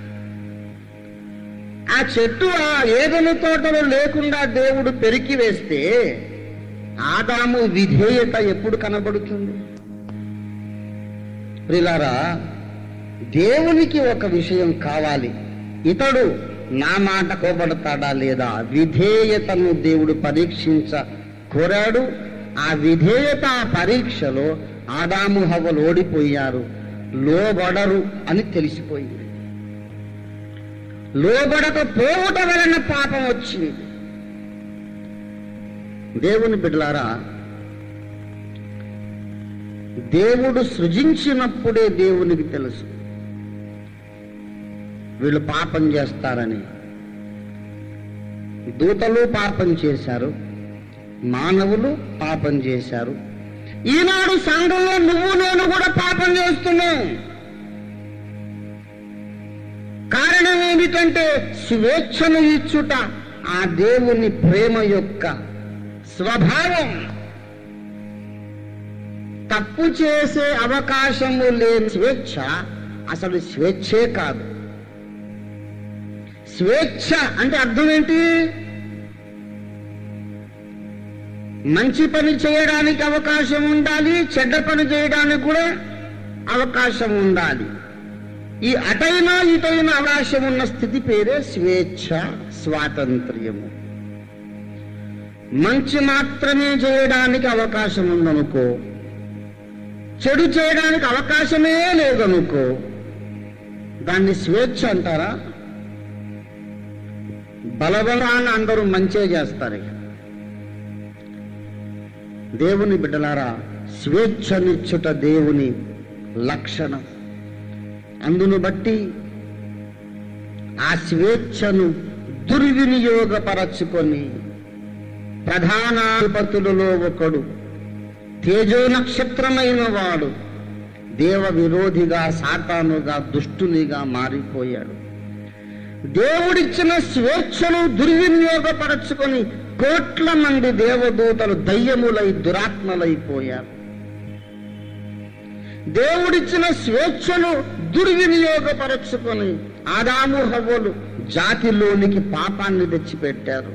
ఆ చెట్టు ఆ ఏదెను తోటలో లేకుండా దేవుడు పెరికి వేస్తే ఆదాము విధేయత ఎప్పుడు కనబడుతుంది? ప్రియులారా, దేవునికి ఒక విషయం కావాలి, ఇతడు నా మాట కోబడతాడా లేదా. విధేయతను దేవుడు పరీక్షించ కోరాడు. ఆ విధేయత పరీక్షలో ఆదాము హవ్వలు ఓడిపోయారు, లోబడరు అని తెలిసిపోయింది. లోబడకపోవట వలన పాపం వచ్చింది. దేవుని బిడ్డలారా, దేవుడు సృజించినప్పుడే దేవునికి తెలుసు వీళ్ళు పాపం చేస్తారని. దూతలు పాపం చేశారు, మానవులు పాపం చేశారు. ఈనాడు సంఘంలో నువ్వు నేను కూడా పాపం చేస్తున్నాం. కారణం ఏమిటంటే, స్వేచ్ఛను ఇచ్చుట ఆ దేవుని ప్రేమ యొక్క స్వభావం. తప్పు చేసే అవకాశము లేని స్వేచ్ఛ అసలు స్వేచ్ఛే కాదు. స్వేచ్ఛ అంటే అర్థం ఏంటి? మంచి పని చేయడానికి అవకాశం ఉండాలి, చెడ్డ పని చేయడానికి కూడా అవకాశం ఉండాలి. ఈ అటైనా ఇటైనా అవకాశం ఉన్న స్థితి పేరే స్వేచ్ఛ, స్వాతంత్ర్యము. మంచి మాత్రమే చేయడానికి అవకాశం ఉందనుకో, చెడు చేయడానికి అవకాశమే లేదనుకో, దాన్ని స్వేచ్ఛ అంటారా? బలబలాన అందరూ మంచే చేస్తారు. దేవుని బిడ్డలారా, స్వేచ్ఛనిచ్చుట దేవుని లక్షణం. అందును బట్టి ఆ స్వేచ్ఛను దుర్వినియోగపరచుకొని ప్రధానాధిపతులలో ఒకడు, తేజో నక్షత్రమైన వాడు, దేవ విరోధిగా, సాతానుగా, దుష్టునిగా మారిపోయాడు. దేవుడిచ్చిన స్వేచ్ఛను దుర్వినియోగపరచుకొని కోట్ల మంది దేవదూతలు దయ్యములై దురాత్మలైపోయారు. దేవుడిచ్చిన స్వేచ్ఛను దుర్వినియోగపరచుకొని ఆదాము హవ్వలు జాతిలోనికి పాపాన్ని తెచ్చిపెట్టారు.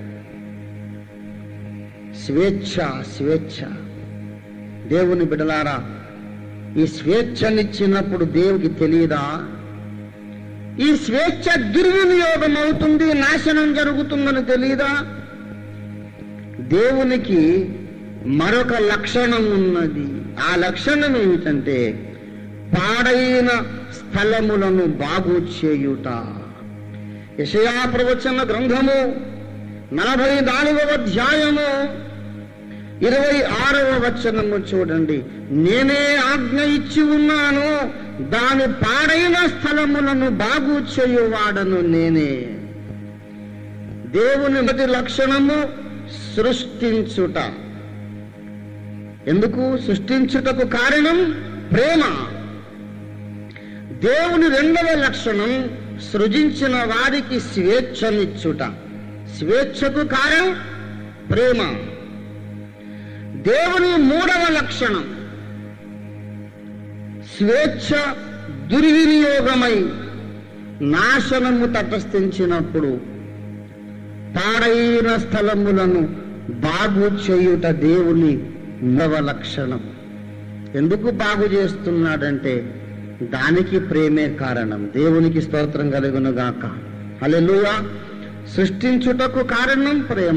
స్వేచ్ఛ, స్వేచ్ఛ. దేవుని బిడ్డలారా, ఈ స్వేచ్ఛనిచ్చినప్పుడు దేవుడికి తెలియదా ఈ స్వేచ్ఛ దుర్వినియోగం అవుతుంది, నాశనం జరుగుతుందని తెలియదా? దేవునికి మరొక లక్షణం ఉన్నది. ఆ లక్షణం ఏమిటంటే, పాడైన స్థలములను బాగు చేయుట. యెషయా ప్రవచన గ్రంథము నలభై నాలుగవ అధ్యాయము ఇరవై ఆరవ వచనము చూడండి. నేనే ఆజ్ఞ ఇచ్చి ఉన్నాను, దాని పాడైన స్థలములను బాగు చేయువాడను నేనే. దేవుని మొదటి లక్షణము సృష్టించుట. ఎందుకు? సృష్టించుటకు కారణం ప్రేమ. దేవుని రెండవ లక్షణం సృజించిన వారికి స్వేచ్ఛనిచ్చుట. స్వేచ్ఛకు కారణం ప్రేమ. దేవుని మూడవ లక్షణం స్వేచ్ఛ దుర్వినియోగమై నాశనము తటస్థించినప్పుడు పాడైన స్థలములను బాగు చేయుట దేవుని మూడవ లక్షణం. ఎందుకు బాగు చేస్తున్నాడంటే దానికి ప్రేమే కారణం. దేవునికి స్తోత్రం కలుగును గాక. హల్లెలూయా. సృష్టించుటకు కారణం ప్రేమ.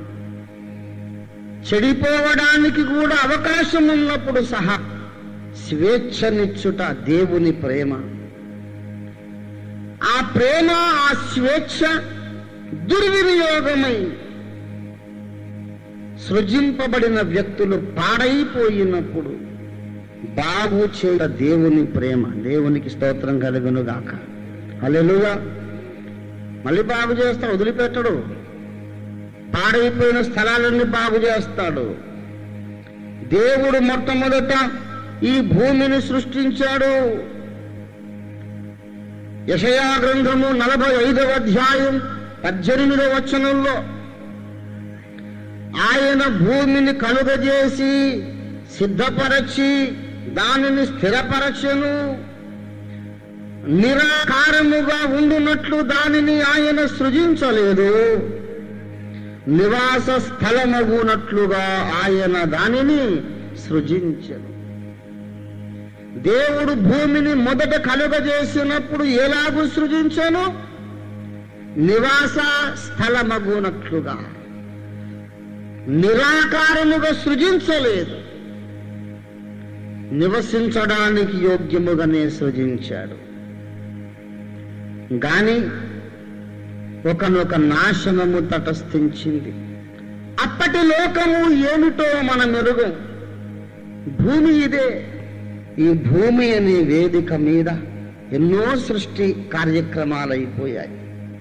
చెడిపోవడానికి కూడా అవకాశం ఉన్నప్పుడు సహా స్వేచ్ఛనిచ్చుట దేవుని ప్రేమ. ఆ ప్రేమ, ఆ స్వేచ్ఛ దుర్వినియోగమై సృజింపబడిన వ్యక్తులు పాడైపోయినప్పుడు బాగు చేయ దేవుని ప్రేమ. దేవునికి స్తోత్రం కలుగును గాక. హల్లెలూయా. మళ్ళీ బాగు చేస్తాడు, వదిలిపెట్టడు. పాడైపోయిన స్థలాలన్నీ బాగు చేస్తాడు. దేవుడు మొట్టమొదట ఈ భూమిని సృష్టించాడు. యెషయా గ్రంథము నలభై ఐదవ అధ్యాయం పద్దెనిమిదవ వచనంలో ఆయన భూమిని కలుగజేసి సిద్ధపరచి దానిని స్థిరపరచెను. నిరాకారముగా ఉండునట్లు దానిని ఆయన సృజించలేదు. నివాస స్థలమగునట్లుగా ఆయన దానిని సృజించెను. దేవుడు భూమిని మొదట కలుగజేసినప్పుడు ఎలాగూ సృజించెను? నివాస స్థలమగునట్లుగా. నిరాకారముగా సృజించలేదు, నివసించడానికి యోగ్యముగానే సృజించాడు. గాని ఒకనొక నాశనము తటస్థించింది. అప్పటి లోకము ఏమిటో మన మెరుగం. భూమి ఇదే. ఈ భూమి అనే వేదిక మీద ఎన్నో సృష్టి కార్యక్రమాలు అయిపోయాయి.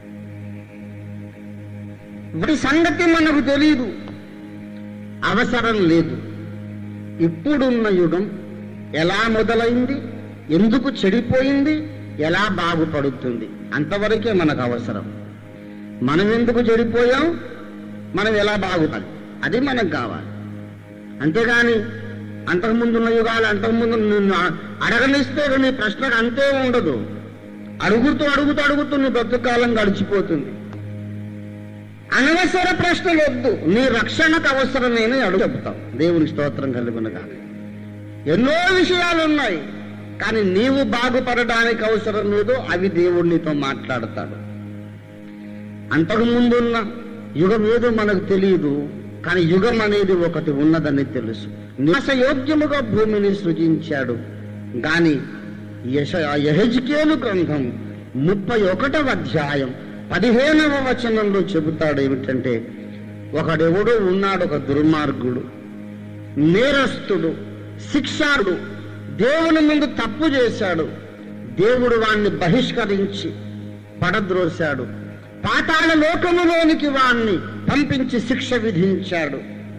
వాటి సంగతి మనకు తెలియదు, అవసరం లేదు. ఇప్పుడున్న యుగం ఎలా మొదలైంది, ఎందుకు చెడిపోయింది, ఎలా బాగుపడుతుంది, అంతవరకే మనకు అవసరం. మనం ఎందుకు చెడిపోయాం, మనం ఎలా బాగుపడాలి, అది మనకు కావాలి. అంతేగాని అంతకుముందున్న యుగాలు, అంతకుముందు నిన్ను అడగనిస్తే నీ ప్రశ్నకు అంతే ఉండదు. అడుగుతూ అడుగుతూ అడుగుతూ నీ బ్రతుకాలం గడిచిపోతుంది. అనవసర ప్రశ్నలు వద్దు, నీ రక్షణకు అవసరమేని అడుగు చెబుతాం. దేవుని స్తోత్రం కలుగునుగా. ఎన్నో విషయాలు ఉన్నాయి, కానీ నీవు బాగుపడడానికి అవసరం లేదో అవి దేవుడు నీతో మాట్లాడతాడు. అంతకు ముందున్న యుగం ఏదో మనకు తెలియదు, కానీ యుగం అనేది ఒకటి ఉన్నదని తెలుసు. నివాసయోగ్యముగా భూమిని సృజించాడు. గాని యెహెజ్కేలు గ్రంథం ముప్పై ఒకటవ అధ్యాయం పదిహేనవ వచనంలో చెబుతాడు ఏమిటంటే, ఒకడెవడో ఉన్నాడు, ఒక దుర్మార్గుడు, నేరస్తుడు, శిక్షారుడు, దేవుని ముందు తప్పు చేశాడు. దేవుడు వాణ్ణి బహిష్కరించి పడద్రోశాడు. పాతాళ లోకములోనికి వాణ్ణి పంపించి శిక్ష విధించాడు.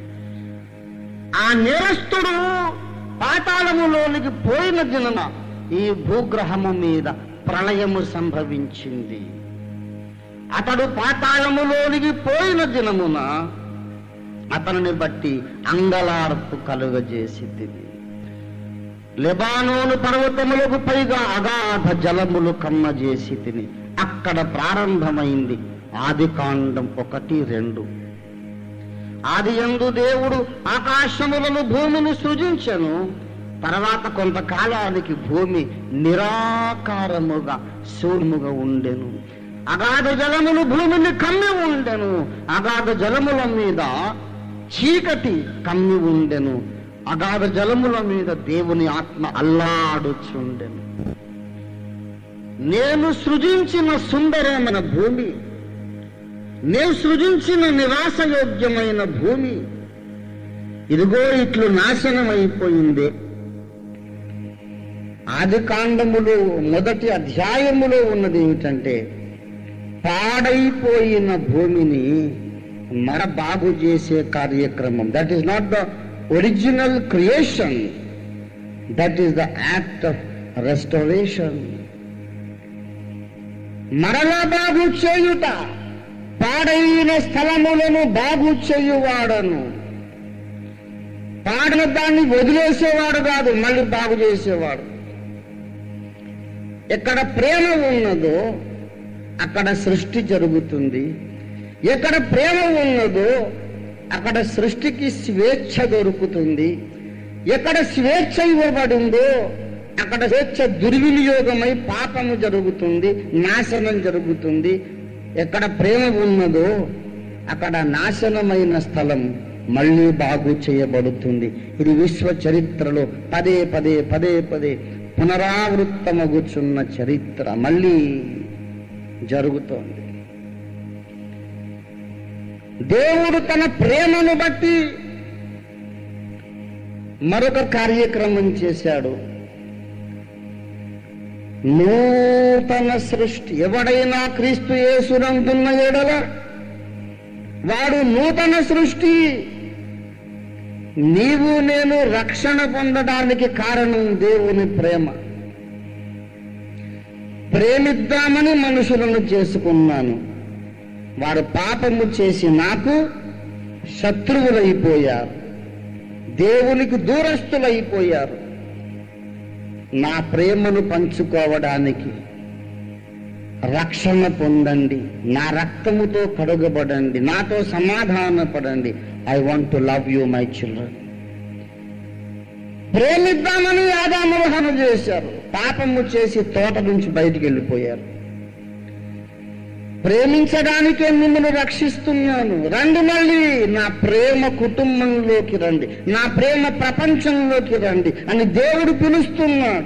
ఆ నేరస్తుడు పాతాళములోనికి పోయిన దినన ఈ భూగ్రహము మీద ప్రళయము సంభవించింది. అతడు పాతాళములోనికి పోయిన దినమున అతనిని బట్టి అంగలార్పు కలుగజేసింది. లెబానోను పర్వతములకు పైగా అగాధ జలములు కమ్మజేసి తిని అక్కడ ప్రారంభమైంది ఆది కాండం ఒకటి రెండు. ఆది యందు దేవుడు ఆకాశములను భూమిని సృజించెను. తర్వాత కొంతకాలానికి భూమి నిరాకారముగా శూన్యముగా ఉండెను. అగాధ జలములు భూమిని కమ్మి ఉండెను. అగాధ జలముల మీద చీకటి కమ్మి ఉండెను. అగాధ జలముల మీద దేవుని ఆత్మ అల్లాడుచుండెను. నేను సృజించిన సుందరమైన భూమి, నేను సృజించిన నివాసయోగ్యమైన భూమి ఇదిగో ఇట్లు నాశనం అయిపోయింది. ఆది కాండములో మొదటి అధ్యాయములో ఉన్నది ఏమిటంటే, పాడైపోయిన భూమిని మర బాగు చేసే కార్యక్రమం. That is not the original creation, that is the act of restoration. మరలా బాగు చేయుట, పాడైన స్థలములను బాగు చేయువాడను. పాడిన దాన్ని వదిలేసేవాడు కాదు, మళ్ళీ బాగు చేసేవాడు. ఎక్కడ ప్రేమ ఉన్నదో అక్కడ సృష్టి జరుగుతుంది. ఎక్కడ ప్రేమ ఉన్నదో అక్కడ సృష్టికి స్వేచ్ఛ దొరుకుతుంది. ఎక్కడ స్వేచ్ఛ ఇవ్వబడిందో అక్కడ స్వేచ్ఛ దుర్వినియోగమై పాపము జరుగుతుంది, నాశనం జరుగుతుంది. ఎక్కడ ప్రేమ ఉన్నదో అక్కడ నాశనమైన స్థలం మళ్ళీ బాగు చేయబడుతుంది. ఇది విశ్వ చరిత్రలో పదే పదే పదే పదే పునరావృత్తమగుచున్న చరిత్ర మళ్ళీ జరుగుతోంది. దేవుడు తన ప్రేమను బట్టి మరొక కార్యక్రమం చేశాడు. నూతన సృష్టి. ఎవడైనా క్రీస్తు యేసునందున్న ఎడల వాడు నూతన సృష్టి. నీవు నేను రక్షణ పొందడానికి కారణం దేవుని ప్రేమ. ప్రేమిద్దామని మనుషులను చేసుకున్నాను, వారు పాపము చేసి నాకు శత్రువులైపోయారు, దేవునికి దూరస్తులైపోయారు. నా ప్రేమను పంచుకోవడానికి రక్షణ పొందండి, నా రక్తముతో కడుగబడండి, నాతో సమాధాన పడండి. I want to love you my children. ప్రేమిద్దామని ఆదామును చేశారు, పాపము చేసి తోట నుంచి బయటికి వెళ్ళిపోయారు. ప్రేమించడానికే మిమ్మల్ని రక్షిస్తున్నాను, రండి, మళ్ళీ నా ప్రేమ కుటుంబంలోకి రండి, నా ప్రేమ ప్రపంచంలోకి రండి అని దేవుడు పిలుస్తున్నాడు.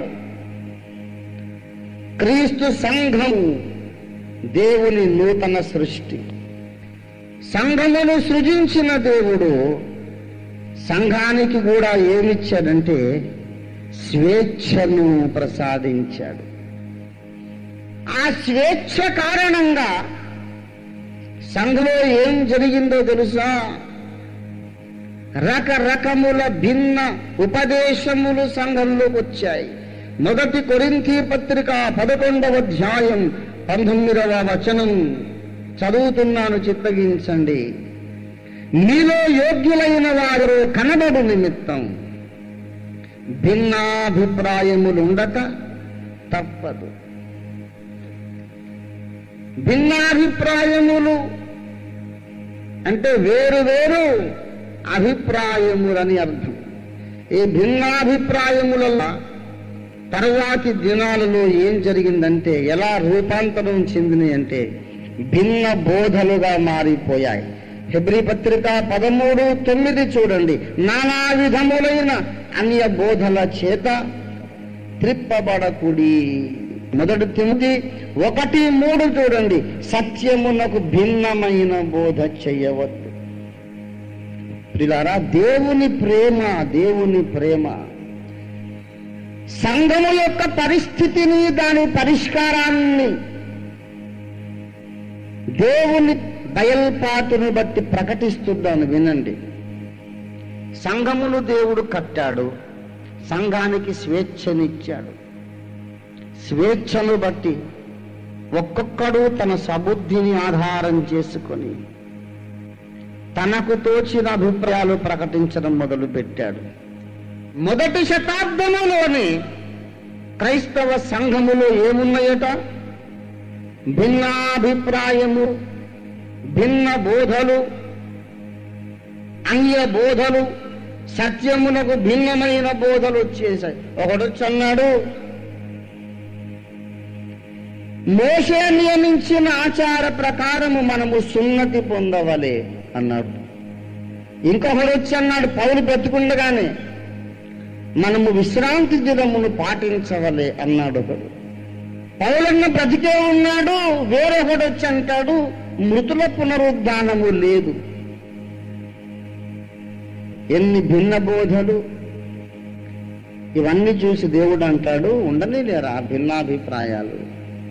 క్రీస్తు సంఘం దేవుని నూతన సృష్టి. సంఘమును సృజించిన దేవుడు సంఘానికి కూడా ఏమిచ్చాడంటే స్వేచ్ఛను ప్రసాదించాడు. ఆ స్వేచ్ఛ కారణంగా సంఘంలో ఏం జరిగిందో తెలుసా? రకరకముల భిన్న ఉపదేశములు సంఘంలోకి వచ్చాయి. మొదటి కొరింథీ పత్రిక పదకొండవ అధ్యాయం పంతొమ్మిదవ వచనం చదువుతున్నాను, చిత్తగించండి. మీలో యోగ్యులైన వారు కనబడు నిమిత్తం భిన్నాభిప్రాయములు ఉండక తప్పదు. భిన్నాభిప్రాయములు అంటే వేరు వేరు అభిప్రాయములని అర్థం. ఈ భిన్నాభిప్రాయములలో తరువాతి దినాలలో ఏం జరిగిందంటే, ఎలా రూపాంతరం చెందినాయి అంటే భిన్న బోధలుగా మారిపోయాయి. హెబ్రీ పత్రిక పదమూడు తొమ్మిది చూడండి. నానా విధములైన అన్య బోధల చేత త్రిప్పబడకుడి. మొదటి తిమోతి ఒకటి మూడు చూడండి. సత్యమునకు భిన్నమైన బోధ చెయ్యవద్దు. ప్రియులారా, దేవుని ప్రేమ, దేవుని ప్రేమ సంఘము యొక్క పరిస్థితిని, దాని పరిష్కారాన్ని దేవుని బయల్పాటును బట్టి ప్రకటిస్తున్నాను, వినండి. సంఘమును దేవుడు కట్టాడు, సంఘానికి స్వేచ్ఛనిచ్చాడు. స్వేచ్ఛను బట్టి ఒక్కొక్కడు తన సబుద్ధిని ఆధారం చేసుకొని తనకు తోచిన అభిప్రాయాలు ప్రకటించడం మొదలుపెట్టాడు. మొదటి శతాబ్దములోని క్రైస్తవ సంఘములో ఏమున్నాయట? భిన్నాభిప్రాయము, భిన్న బోధలు, అన్య బోధలు, సత్యమునకు భిన్నమైన బోధలు వచ్చేసాయి. ఒకడొచ్చి అన్నాడు, మోషే నియమించిన ఆచార ప్రకారము మనము సున్నతి పొందవలే అన్నాడు. ఇంకొకడు వచ్చి అన్నాడు, పౌలు బ్రతుకుండగానే మనము విశ్రాంతి దినమును పాటించవలే అన్నాడు ఒకడు. పౌలన్న బ్రతికే ఉన్నాడు, వేరొకడు వచ్చి అంటాడు మృతుల పునరుద్ధానము లేదు. ఎన్ని భిన్న బోధలు! ఇవన్నీ చూసి దేవుడు అంటాడు, ఉండనే లేరా భిన్నాభిప్రాయాలు.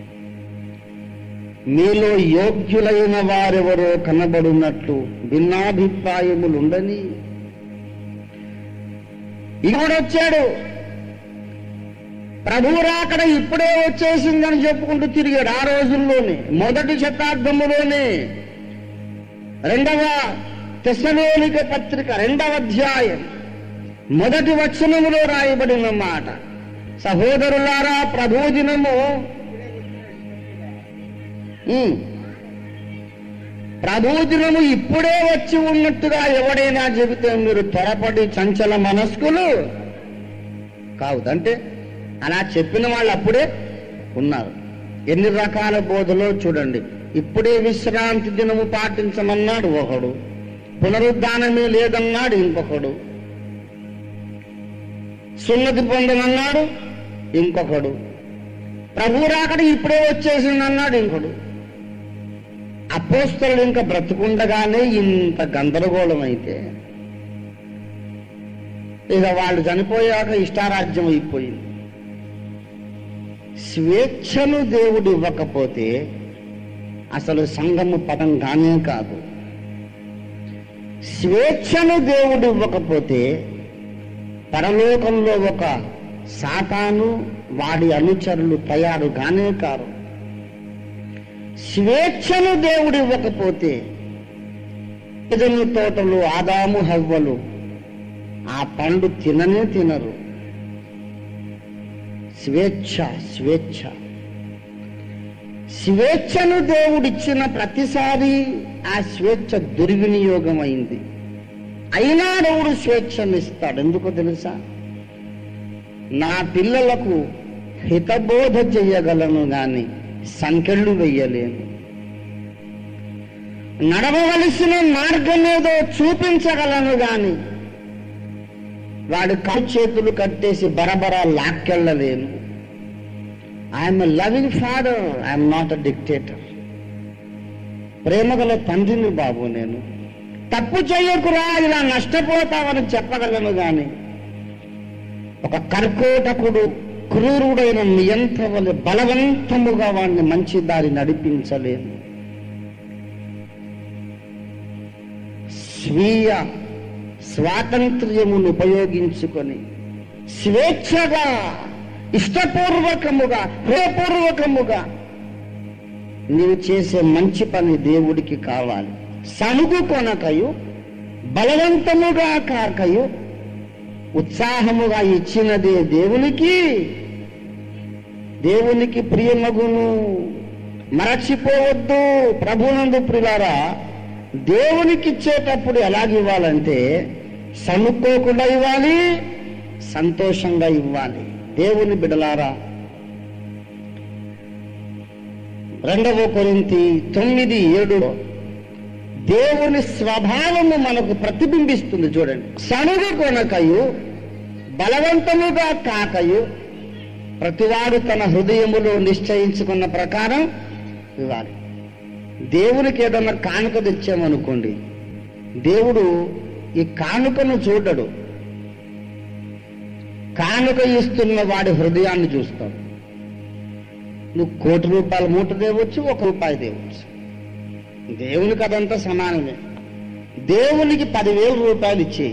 మీలో యోగ్యులైన వారెవరో కనబడున్నట్లు భిన్నాభిప్రాయములు ఉండని. ఇప్పుడు వచ్చాడు, ప్రభువు రాకడ ఇప్పుడే వచ్చేసిందని చెప్పుకుంటూ తిరిగాడు. ఆ రోజుల్లోనే, మొదటి శతాబ్దములోనే, రెండవ తెస్సలోనిక పత్రిక రెండవ అధ్యాయం మొదటి వచనములో రాయబడిన మాట, సహోదరులారా, ప్రభు దినము ప్రభు దినము ఇప్పుడే వచ్చి ఉన్నట్టుగా ఎవడైనా చెబితే మీరు త్వరపడి చంచల మనస్కులు కావద్దు. అంటే అలా చెప్పిన వాళ్ళు అప్పుడే ఉన్నారు. ఎన్ని రకాల బోధలో చూడండి. ఇప్పుడే విశ్రాంతి దినము పాటించమన్నాడు ఒకడు, పునరుద్ధానమే లేదన్నాడు ఇంకొకడు, సున్నతి పొందమన్నాడు ఇంకొకడు, ప్రభు రాకడ ఇప్పుడే వచ్చేసిందన్నాడు ఇంకొకడు. అపోస్తలుడు ఇంకా బ్రతుకుండగానే ఇంత గందరగోళం అయితే ఇక వాళ్ళు చనిపోయాక ఇష్టారాజ్యం అయిపోయింది. స్వేచ్ఛను దేవుడు ఇవ్వకపోతే అసలు సంఘము పదం కానే కాదు. స్వేచ్ఛను దేవుడు ఇవ్వకపోతే పరలోకంలో ఒక సాతాను వాడి అనుచరులు తయారు కానే కారు. స్వేచ్ఛను దేవుడు ఇవ్వకపోతే ఏదెను తోటలు ఆదాము హవ్వలు ఆ పండు తిననే తినరు. స్వేచ్ఛ స్వేచ్ఛ స్వేచ్ఛను దేవుడిచ్చిన ప్రతిసారి ఆ స్వేచ్ఛ దుర్వినియోగం అయింది. అయినా దేవుడు స్వేచ్ఛనిస్తాడు. ఎందుకో తెలుసా? నా పిల్లలకు హితబోధ చెయ్యగలను గాని సంకెళ్ళు వెయ్యలేను, నడవవలసిన మార్గం ఏదో చూపించగలను గాని వాడు కాలు చేతులు కట్టేసి బరబరా లాక్కెళ్ళలేను. I'm a loving father, I'm not a dictator. ప్రేమగల తండ్రిని బాబు నేను. తప్పు చేయకురా, ఇలా నష్టపోతావని చెప్పగలను గాని ఒక కర్కోటకుడు క్రూరుడైన నియంత్ర వలె బలవంతముగా వాడిని మంచి దారి నడిపించలేను. స్వీయ స్వాతంత్ర్యమును ఉపయోగించుకొని స్వేచ్ఛగా ఇష్టపూర్వకముగా హృదయపూర్వకముగా నీవు చేసే మంచి పని దేవుడికి కావాలి. సనుగు కొనకయు బలవంతముగా కాకయు ఉత్సాహముగా ఇచ్చినదే దేవునికి దేవునికి ప్రియమగును. మరచిపోవద్దు. ప్రభునందు ప్రియులారా, దేవునికి ఇచ్చేటప్పుడు ఎలాగివ్వాలంటే సనుక్కోకుండా ఇవ్వాలి, సంతోషంగా ఇవ్వాలి. దేవుని బిడలారా, రెండవ కొరింథీ తొమ్మిది ఏడులో దేవుని స్వభావము మనకు ప్రతిబింబిస్తుంది. చూడండి, సనుగు కొనకయు బలవంతముగా కాకయు ప్రతివాడు తన హృదయములో నిశ్చయించుకున్న ప్రకారం ఇవ్వాలి. దేవునికి ఏదన్నా కానుక తెచ్చామనుకోండి, దేవుడు ఈ కానుకను చూడడు, కానుక ఇస్తున్న వాడి హృదయాన్ని చూస్తాడు. నువ్వు కోటి రూపాయల మూట తేవచ్చు, ఒక రూపాయి తేవచ్చు, దేవునికి అదంతా సమానమే. దేవునికి పదివేల రూపాయలు ఇచ్చి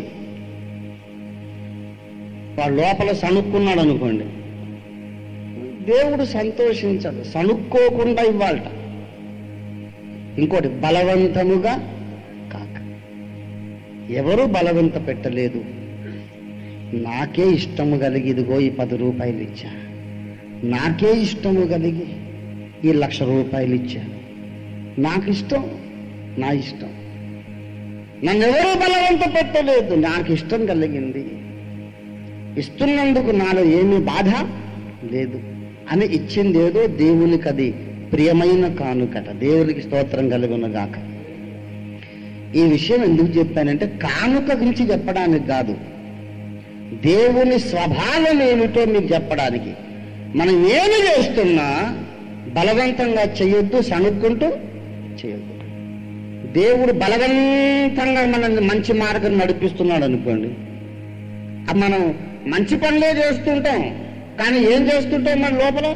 వాడు లోపల సనుక్కున్నాడు అనుకోండి, దేవుడు సంతోషించడు. సనుక్కోకుండా ఇవ్వాలట. ఇంకోటి, బలవంతముగా కాక. ఎవరు బలవంత పెట్టలేదు. నాకే ఇష్టము కలిగి ఇదిగో ఈ పది రూపాయలు ఇచ్చా, నాకే ఇష్టము కలిగి ఈ లక్ష రూపాయలు ఇచ్చా, నాకు ఇష్టం, నా ఇష్టం, నన్నెవరూ బలవంత పెట్టలేదు, నాకు ఇష్టం కలిగింది, ఇస్తున్నందుకు నాలో ఏమీ బాధ లేదు అని ఇచ్చింది ఏదో దేవునికి అది ప్రియమైన కానుకట. దేవునికి స్తోత్రం కలుగునుగాక. ఈ విషయం ఎందుకు చెప్పానంటే కానుక గురించి చెప్పడానికి కాదు, దేవుని స్వభావం ఏమిటో మీకు చెప్పడానికి. మనం ఏమి చేస్తున్నా బలవంతంగా చేయొద్దు, సనుక్కుంటూ చేయొద్దు. దేవుడు బలవంతంగా మనల్ని మంచి మార్గం నడిపిస్తున్నాడు అనుకోండి, అది మనం మంచి పనులే చేస్తుంటాం, కానీ ఏం చేస్తుంటాం మన లోపల?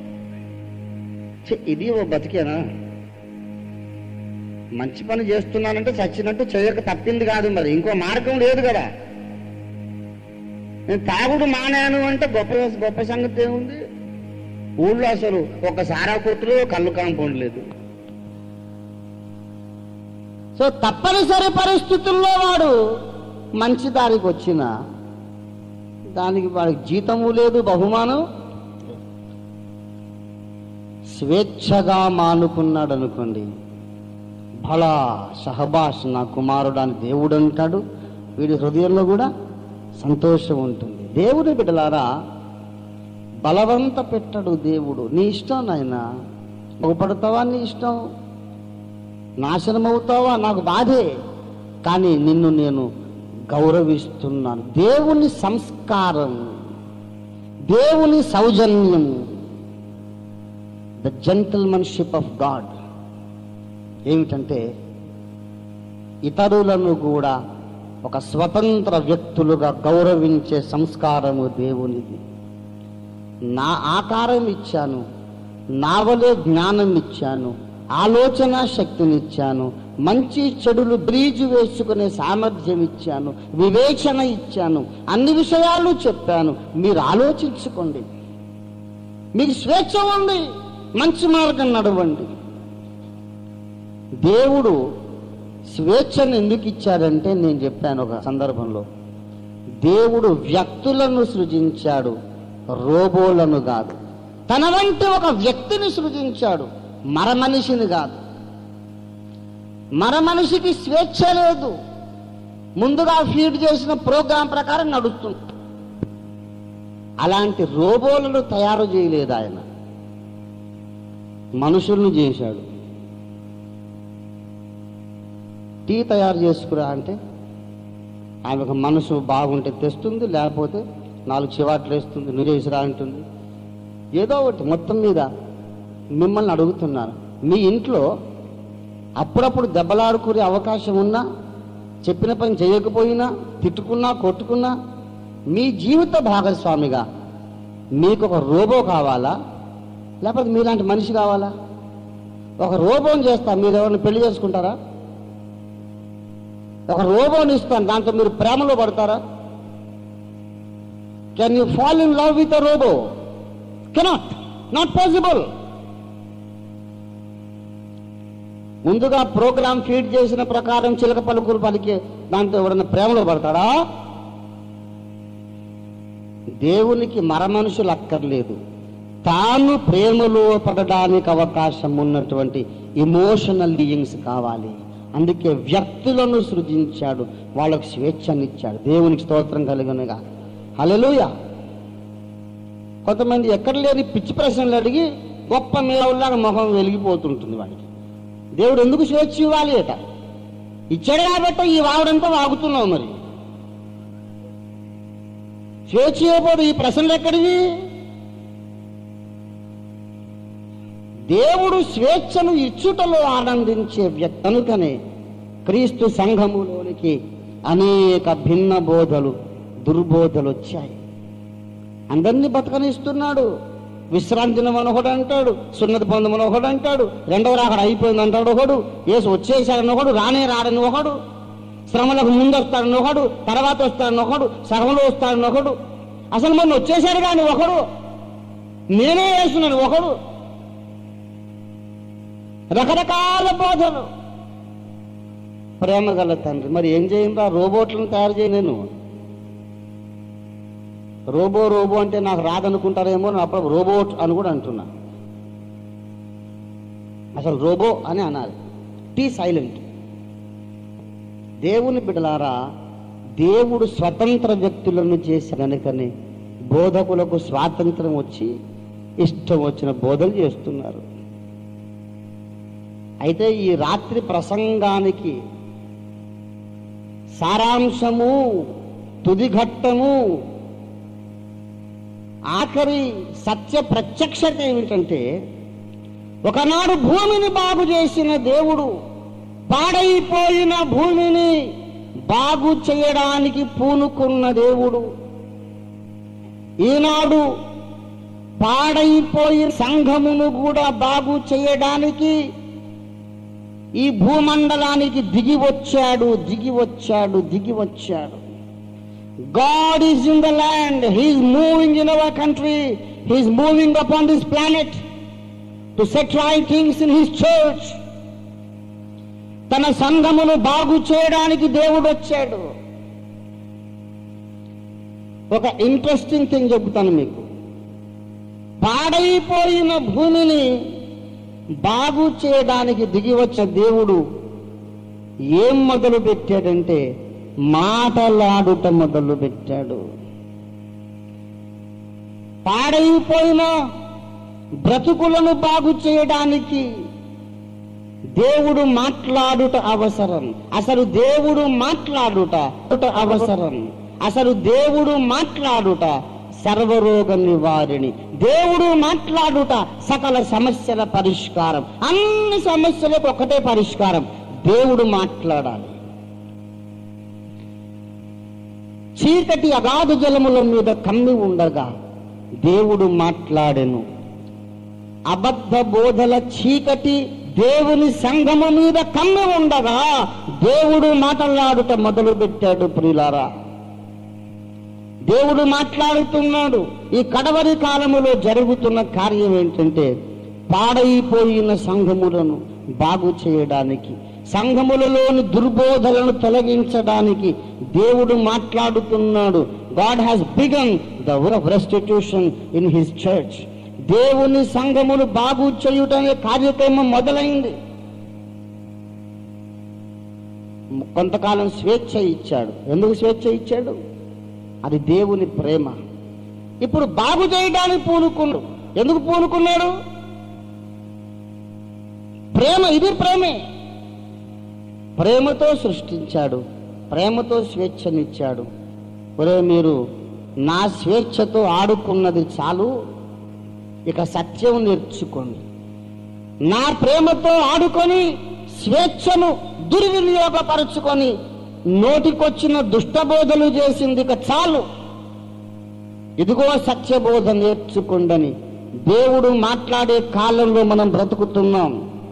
ఇది ఓ బతికేనా? మంచి పని చేస్తున్నానంటే చచ్చినట్టు చేయక తప్పింది కాదు, మరి ఇంకో మార్గం లేదు కదా. నేను తాగుడు మానాను అంటే గొప్ప గొప్ప సంగతి ఏముంది? ఊళ్ళో అసలు ఒక సారా కొట్టులో కళ్ళు కాంపౌండ్ లేదు. సో తప్పనిసరి పరిస్థితుల్లో వాడు మంచి దారికి వచ్చిన దానికి వాడికి జీతము లేదు, బహుమానం. స్వేచ్ఛగా మానుకున్నాడు అనుకోండి, భళా షహబాష్ నా కుమారుడు అని దేవుడు అంటాడు. వీడి హృదయంలో కూడా సంతోషం ఉంటుంది. దేవుని బిడ్డలారా, బలవంత పెట్టడు దేవుడు. నీ ఇష్టం నాయనా, బాగుపడతావా నీ ఇష్టం, నాశనం అవుతావా నాకు బాధే, కానీ నిన్ను నేను గౌరవిస్తున్నాను. దేవుని సంస్కారం, దేవుని సౌజన్యం, ద జెంటిల్మన్షిప్ ఆఫ్ గాడ్ ఏమిటంటే ఇతరులను కూడా ఒక స్వతంత్ర వ్యక్తులుగా గౌరవించే సంస్కారము దేవునిది. నా ఆకారం ఇచ్చాను, నా వలే జ్ఞానం ఇచ్చాను, ఆలోచన శక్తినిచ్చాను, మంచి చెడులు బ్రీజు వేసుకునే సామర్థ్యం ఇచ్చాను, వివేచన ఇచ్చాను, అన్ని విషయాలు చెప్పాను. మీరు ఆలోచించుకోండి, మీకు స్వేచ్ఛ ఉంది, మంచి మార్గం నడవండి. దేవుడు స్వేచ్ఛను ఎందుకు ఇచ్చాడంటే, నేను చెప్పాను ఒక సందర్భంలో, దేవుడు వ్యక్తులను సృజించాడు, రోబోలను కాదు. తన వంటి ఒక వ్యక్తిని సృజించాడు, మర మనిషిని కాదు. మర మనిషికి స్వేచ్ఛ లేదు, ముందుగా ఫీడ్ చేసిన ప్రోగ్రాం ప్రకారం నడుస్తుంది. అలాంటి రోబోలను తయారు చేయలేదు ఆయన, మనుషులను చేశాడు. టీ తయారు చేసుకురా అంటే ఆమెకు మనసు బాగుంటే తెస్తుంది, లేకపోతే నాలుగు చివాట్లు వేస్తుంది, నువ్వు చేసిరా అంటుంది. ఏదో ఒకటి. మొత్తం మీద మిమ్మల్ని అడుగుతున్నాను, మీ ఇంట్లో అప్పుడప్పుడు దెబ్బలాడుకునే అవకాశం ఉన్నా, చెప్పిన పని చేయకపోయినా, తిట్టుకున్నా కొట్టుకున్నా, మీ జీవిత భాగస్వామిగా మీకు ఒక రోబో కావాలా, లేకపోతే మీలాంటి మనిషి కావాలా? ఒక రోబోని చేస్తా, మీరు ఎవరిని పెళ్లి చేసుకుంటారా? ఒక రోబోని ఇస్తాను, దాంతో మీరు ప్రేమలో పడతారా? Can you fall in love with a robot? Cannot, not possible. ముందుగా ప్రోగ్రామ్ ఫీడ్ చేసిన ప్రకారం చిలక పలుకులు పలికే దాంతో ఎవడన్నా ప్రేమలో పడతాడా? దేవునికి మర మనుషులు అక్కర్లేదు, తాను ప్రేమలో పడడానికి అవకాశం ఉన్నటువంటి ఇమోషనల్ బీయింగ్స్ కావాలి. అందుకే వ్యక్తులను సృజించాడు, వాళ్ళకు స్వేచ్ఛనిచ్చాడు. దేవునికి స్తోత్రం కలుగునుగా. హల్లెలూయా. కొంతమంది ఎక్కడ లేని పిచ్చి ప్రశ్నలు అడిగి గొప్ప మేళవులాగా మొహం వెలిగిపోతుంటుంది వాడికి. దేవుడు ఎందుకు స్వేచ్ఛ ఇవ్వాలి అట? ఇచ్చాడు కాబట్టి ఈ వావుడంతా వాగుతున్నావు. మరి స్వేచ్ఛ ఇవ్వబోదు, ఈ ప్రశ్నలు ఎక్కడివి? దేవుడు స్వేచ్ఛను ఇచ్చుటలో ఆనందించే వ్యక్తి కనుకనే క్రీస్తు సంఘములోనికి అనేక భిన్న బోధలు, దుర్బోధలు వచ్చాయి. అందరినీ బతకనిస్తున్నాడు. విశ్రాంతి దినం ఒకడు అంటాడు, సున్నతి పొందమని ఒకడు అంటాడు, రెండవ రాకడ అయిపోయింది అంటాడు ఒకడు, యేసు వచ్చేసాడని ఒకడు, రానే రాడని ఒకడు, శ్రమలకు ముందు వస్తాడని ఒకడు, తర్వాత వస్తాడని ఒకడు, సగంలో వస్తాడని ఒకడు, అసలు మొన్న వచ్చేసాడు కానీ ఒకడు, నేనే వేస్తున్నాను ఒకడు. రకరకాల బోధలు. ప్రేమ గల తండ్రి, మరి ఏం చేయండి? రోబోట్లను తయారు చేయ. నేను రోబో రోబో అంటే నాకు రాదనుకుంటారేమో, నేను అప్పుడు రోబోట్ అని కూడా అంటున్నా. అసలు రోబో అని అనాలి. T silent. దేవుని బిడ్డలారా, దేవుడు స్వతంత్ర వ్యక్తులను చేసి కనుకనే బోధకులకు స్వాతంత్రం వచ్చి ఇష్టం వచ్చిన బోధలు చేస్తున్నారు. అయితే ఈ రాత్రి ప్రసంగానికి సారాంశము, తుదిఘట్టము, ఆఖరి సత్య ప్రత్యక్షత ఏమిటంటే, ఒకనాడు భూమిని బాగు చేసిన దేవుడు పాడైపోయిన భూమిని బాగు చేయడానికి పూనుకున్న దేవుడు ఈనాడు పాడైపోయిన సంఘమును కూడా బాగు చేయడానికి ఈ భూమండలానికి దిగి వచ్చాడు దిగి వచ్చాడు దిగి వచ్చాడు God is in the land. He is moving in our country. He is moving upon this planet to set right things in His church. తన సంఘమును బాగు చేయడానికి దేవుడు వచ్చాడు. ఒక ఇంట్రెస్టింగ్ థింగ్ చెబుతాను మీకు. పాడైపోయిన భూమిని బాగు చేయడానికి దిగి వచ్చిన దేవుడు ఏం మొదలు పెట్టాడంటే మాటలాడుట మొదలు పెట్టాడు. పాడైపోయిన బ్రతుకులను బాగు చేయడానికి దేవుడు మాట్లాడుట అవసరం. అసలు దేవుడు మాట్లాడుట అవసరం. అసలు దేవుడు మాట్లాడుట సర్వరోగ నివారిణి. దేవుడు మాట్లాడుట సకల సమస్యల పరిష్కారం. అన్ని సమస్యలకు ఒకటే పరిష్కారం, దేవుడు మాట్లాడాలి. చీకటి అగాధ జలముల మీద కమ్మి ఉండగా దేవుడు మాట్లాడెను. అబద్ధ బోధల చీకటి దేవుని సంఘము మీద కమ్మి ఉండగా దేవుడు మాట్లాడుట మొదలు పెట్టాడు. ప్రియులారా, దేవుడు మాట్లాడుతున్నాడు. ఈ కడవరి కాలములో జరుగుతున్న కార్యం ఏంటంటే పాడైపోయిన సంఘములను బాగు చేయడానికి, సంఘములలోని దుర్బోధలను తొలగించడానికి దేవుడు మాట్లాడుతున్నాడు. God has begun the work of restitution in His church. దేవుని సంఘమును బాగు చేయుట అనే కార్యక్రమం మొదలైంది. కొంతకాలం స్వేచ్ఛ ఇచ్చాడు. ఎందుకు స్వేచ్ఛ ఇచ్చాడు? అది దేవుని ప్రేమ. ఇప్పుడు బాగు చేయడానికి పూనుకున్నాడు. ఎందుకు పూనుకున్నాడు? ప్రేమ. ఇది ప్రేమే. ప్రేమతో సృష్టించాడు, ప్రేమతో స్వేచ్ఛనిచ్చాడు. ఒరే, మీరు నా స్వేచ్ఛతో ఆడుకున్నది చాలు, ఇక సత్యం నేర్చుకోండి. నా ప్రేమతో ఆడుకొని స్వేచ్ఛను దుర్వినియోగపరుచుకొని నోటికొచ్చిన దుష్టబోధలు చేసింది ఇక చాలు, ఇదిగో సత్యబోధ నేర్చుకోండని దేవుడు మాట్లాడే కాలంలో మనం బ్రతుకుతున్నాం.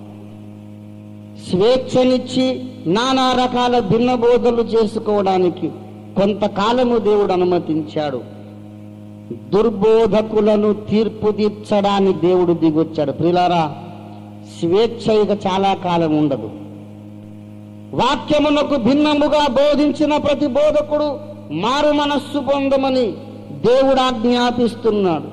స్వేచ్ఛనిచ్చి నానా రకాల భిన్న బోధలు చేసుకోవడానికి కొంతకాలము దేవుడు అనుమతించాడు. దుర్బోధకులను తీర్పు తీర్చడానికి దేవుడు దిగొచ్చాడు. ప్రియులారా, స్వేచ్ఛ ఇక చాలా కాలం ఉండదు. వాక్యమునకు భిన్నముగా బోధించిన ప్రతి బోధకుడు మారు మనస్సు పొందమని దేవుడు ఆజ్ఞాపిస్తున్నాడు.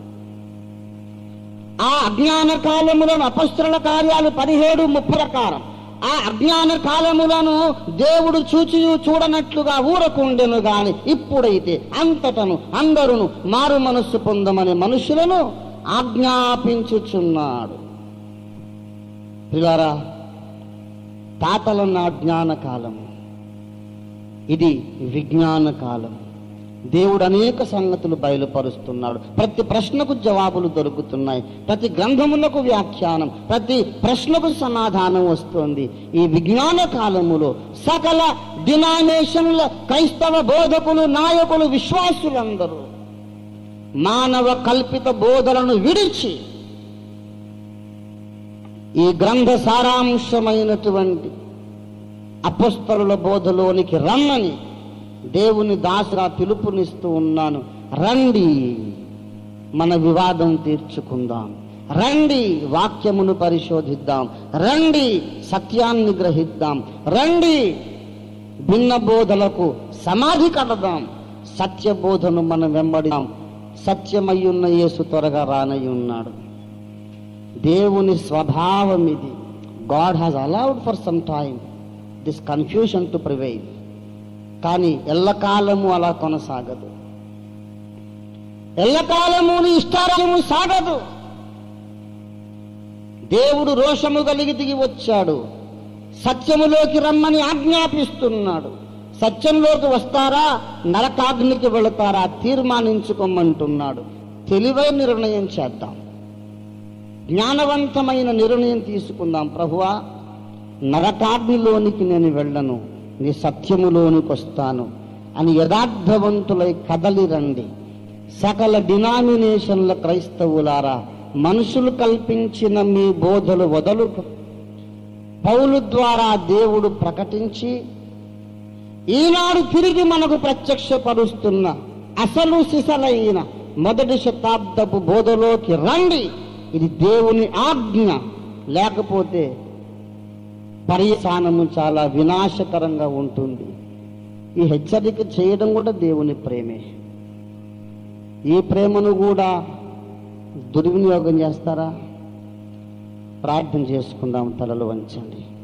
ఆ అజ్ఞాన కాలములను అపొస్తలుల కార్యాలు పదిహేడు ముప్పై ప్రకారం ఆ అజ్ఞాన కాలములను దేవుడు చూచి చూడనట్లుగా ఊరకుండెను గాని ఇప్పుడైతే అంతటను అందరూ మారు మనస్సు పొందమని మనుషులను ఆజ్ఞాపించుచున్నాడు. పిల్లారా, తాతలన్న అజ్ఞాన కాలం, ఇది విజ్ఞాన కాలం. దేవుడు అనేక సంగతులు బయలుపరుస్తున్నాడు. ప్రతి ప్రశ్నకు జవాబులు దొరుకుతున్నాయి. ప్రతి గ్రంథములకు వ్యాఖ్యానం, ప్రతి ప్రశ్నకు సమాధానం వస్తుంది. ఈ విజ్ఞాన కాలములో సకల డినామినేషన్ల క్రైస్తవ బోధకులు, నాయకులు, విశ్వాసులందరూ మానవ కల్పిత బోధలను విడిచి ఈ గ్రంథ సారాంశమైనటువంటి అపొస్తలుల బోధలోనికి రమ్మని దేవుని దాసుగా పిలుపునిస్తూ ఉన్నాను. రండి, మన వివాదం తీర్చుకుందాం. రండి, వాక్యమును పరిశోధిద్దాం. రండి, సత్యాన్ని గ్రహిద్దాం. రండి, భిన్న బోధలకు సమాధి కడదాం. సత్యబోధను మనం వెంబడిదాం. సత్యమయ్యున్న యేసు త్వరగా రానయ్యున్నాడు. దేవుని స్వభావం ఇది. God has allowed for some time this confusion to prevail. కానీ ఎల్లకాలము అలా కొనసాగదు. ఎల్లకాలము నీ ఇష్టారాజ్యము సాగదు. దేవుడు రోషము కలిగి దిగి వచ్చాడు. సత్యములోకి రమ్మని ఆజ్ఞాపిస్తున్నాడు. సత్యంలోకి వస్తారా, నరకాగ్నికి వెళతారా తీర్మానించుకోమంటున్నాడు. తెలివైన నిర్ణయం చేద్దాం. జ్ఞానవంతమైన నిర్ణయం తీసుకుందాం. ప్రభువా, నరకాగ్నిలోనికి నేను వెళ్ళను, నీ సత్యములోనికి వస్తాను అని యథార్థవంతులై కదలి రండి. సకల డినామినేషన్ల క్రైస్తవులారా, మనుషులు కల్పించిన మీ బోధలు వదలు. పౌలు ద్వారా దేవుడు ప్రకటించి ఈనాడు తిరిగి మనకు ప్రత్యక్షపరుస్తున్న అసలు సిసలైన మొదటి శతాబ్దపు బోధలోకి రండి. ఇది దేవుని ఆజ్ఞ. లేకపోతే పర్యవసానము చాలా వినాశకరంగా ఉంటుంది. ఈ హెచ్చరిక చేయడం కూడా దేవుని ప్రేమే. ఈ ప్రేమను కూడా దుర్వినియోగం చేస్తారా? ప్రార్థన చేసుకుందాం. తలలు వంచండి.